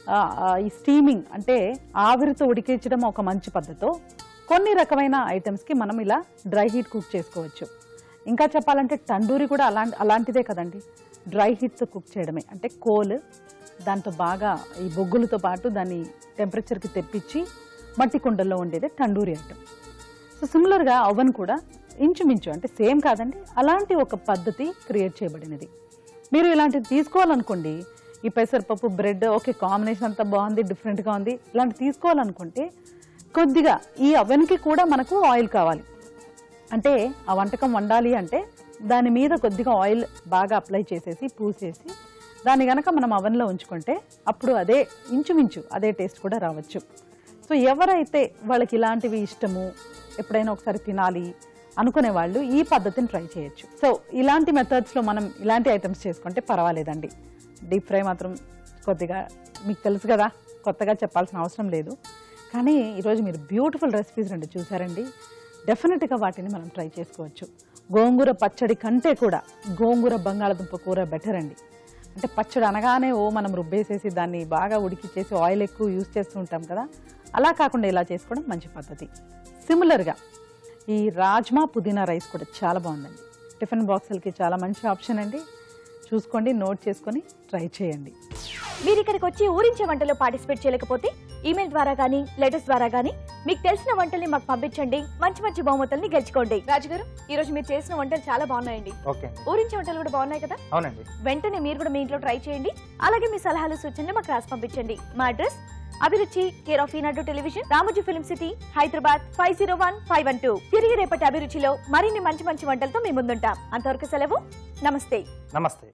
ఈ స్టీమింగ్ అంటే ఆవిరితో ఉడికించడం ఒక మంచి పద్ధతో, కొన్ని రకమైన ఐటమ్స్కి మనం ఇలా డ్రై హీట్ కుక్ చేసుకోవచ్చు. ఇంకా చెప్పాలంటే తండూరి కూడా అలాంటి అలాంటిదే కదండి, డ్రై హీట్తో కుక్ చేయడమే. అంటే కోల్ దాంతో బాగా ఈ బొగ్గులతో పాటు దాన్ని టెంపరేచర్కి తెప్పించి మట్టి కుండల్లో ఉండేదే తండూరి ఐటమ్. సో సిమిలర్గా ఓవెన్ కూడా ఇంచుమించు అంటే సేమ్ కాదండి, అలాంటి ఒక పద్ధతి క్రియేట్ చేయబడినది. మీరు ఇలాంటివి తీసుకోవాలనుకోండి, ఈ పెసరపప్పు బ్రెడ్ ఓకే కాంబినేషన్ అంతా బాగుంది, డిఫరెంట్గా ఉంది, ఇలాంటివి తీసుకోవాలనుకుంటే కొద్దిగా ఈ అవెన్కి కూడా మనకు ఆయిల్ కావాలి. అంటే ఆ వంటకం వండాలి అంటే దాని మీద కొద్దిగా ఆయిల్ బాగా అప్లై చేసేసి పూసేసి దాన్ని కనుక మనం అవెన్లో ఉంచుకుంటే అప్పుడు అదే ఇంచుమించు అదే టేస్ట్ కూడా రావచ్చు. సో ఎవరైతే వాళ్ళకి ఇలాంటివి ఇష్టము, ఎప్పుడైనా ఒకసారి తినాలి అనుకునే వాళ్ళు ఈ పద్ధతిని ట్రై చేయొచ్చు. సో ఇలాంటి మెథడ్స్లో మనం ఇలాంటి ఐటమ్స్ చేసుకుంటే పర్వాలేదండి. డీప్ ఫ్రై మాత్రం కొద్దిగా మీకు తెలుసు కదా, కొత్తగా చెప్పాల్సిన అవసరం లేదు. కానీ ఈరోజు మీరు బ్యూటిఫుల్ రెసిపీస్ రెండు చూసారండి. డెఫినెట్గా వాటిని మనం ట్రై చేసుకోవచ్చు. గోంగూర పచ్చడి కంటే కూడా గోంగూర బంగాళదుంప కూర బెటర్ అండి. అంటే పచ్చడి అనగానే ఓ మనం రుబ్బేసేసి దాన్ని బాగా ఉడికిచ్చేసి ఆయిల్ ఎక్కువ యూజ్ చేస్తూ ఉంటాం కదా, అలా కాకుండా ఇలా చేసుకోవడం మంచి పద్ధతి. సిమిలర్గా ఈ రాజ్మా పుదీనా రైస్ కూడా చాలా బాగుందండి. టిఫిన్ బాక్సులకి చాలా మంచి ఆప్షన్ అండి. చూసుకోండి, నోట్ చేసుకొని ట్రై చేయండి. మీరు ఇక్కడికి వచ్చి ఊరించే వంటలో పార్టిసిపేట్ చేయలేకపోతే ఈమెయిల్ ద్వారా కానీ లెటర్స్ ద్వారా కానీ మీకు తెలిసిన వంటల్ని మాకు పంపించండి. మంచి మంచి బహుమతుల్ని గెలుచుకోండి. రాజుగారు, ఈ రోజు మీరు చేసిన వంటలు చాలా బాగున్నాయండి. ఓకే, ఊరించే వంటలు కూడా బాగున్నాయి కదా. అవునండి. వెంటనే మీరు కూడా మీ ఇంట్లో ట్రై చేయండి. అలాగే మీ సలహాలు సూచనలు మాకు రాసి పంపించండి. మా address Abhiruchi, care of Eenadu television, Ramoji film city, Hyderabad five zero one five one two. తిరిగి రేపటి అభిరుచిలో మరిన్ని మంచి మంచి వంటలతో మీ ముందుంటాం. అంతవరకు సెలవు. నమస్తే. నమస్తే.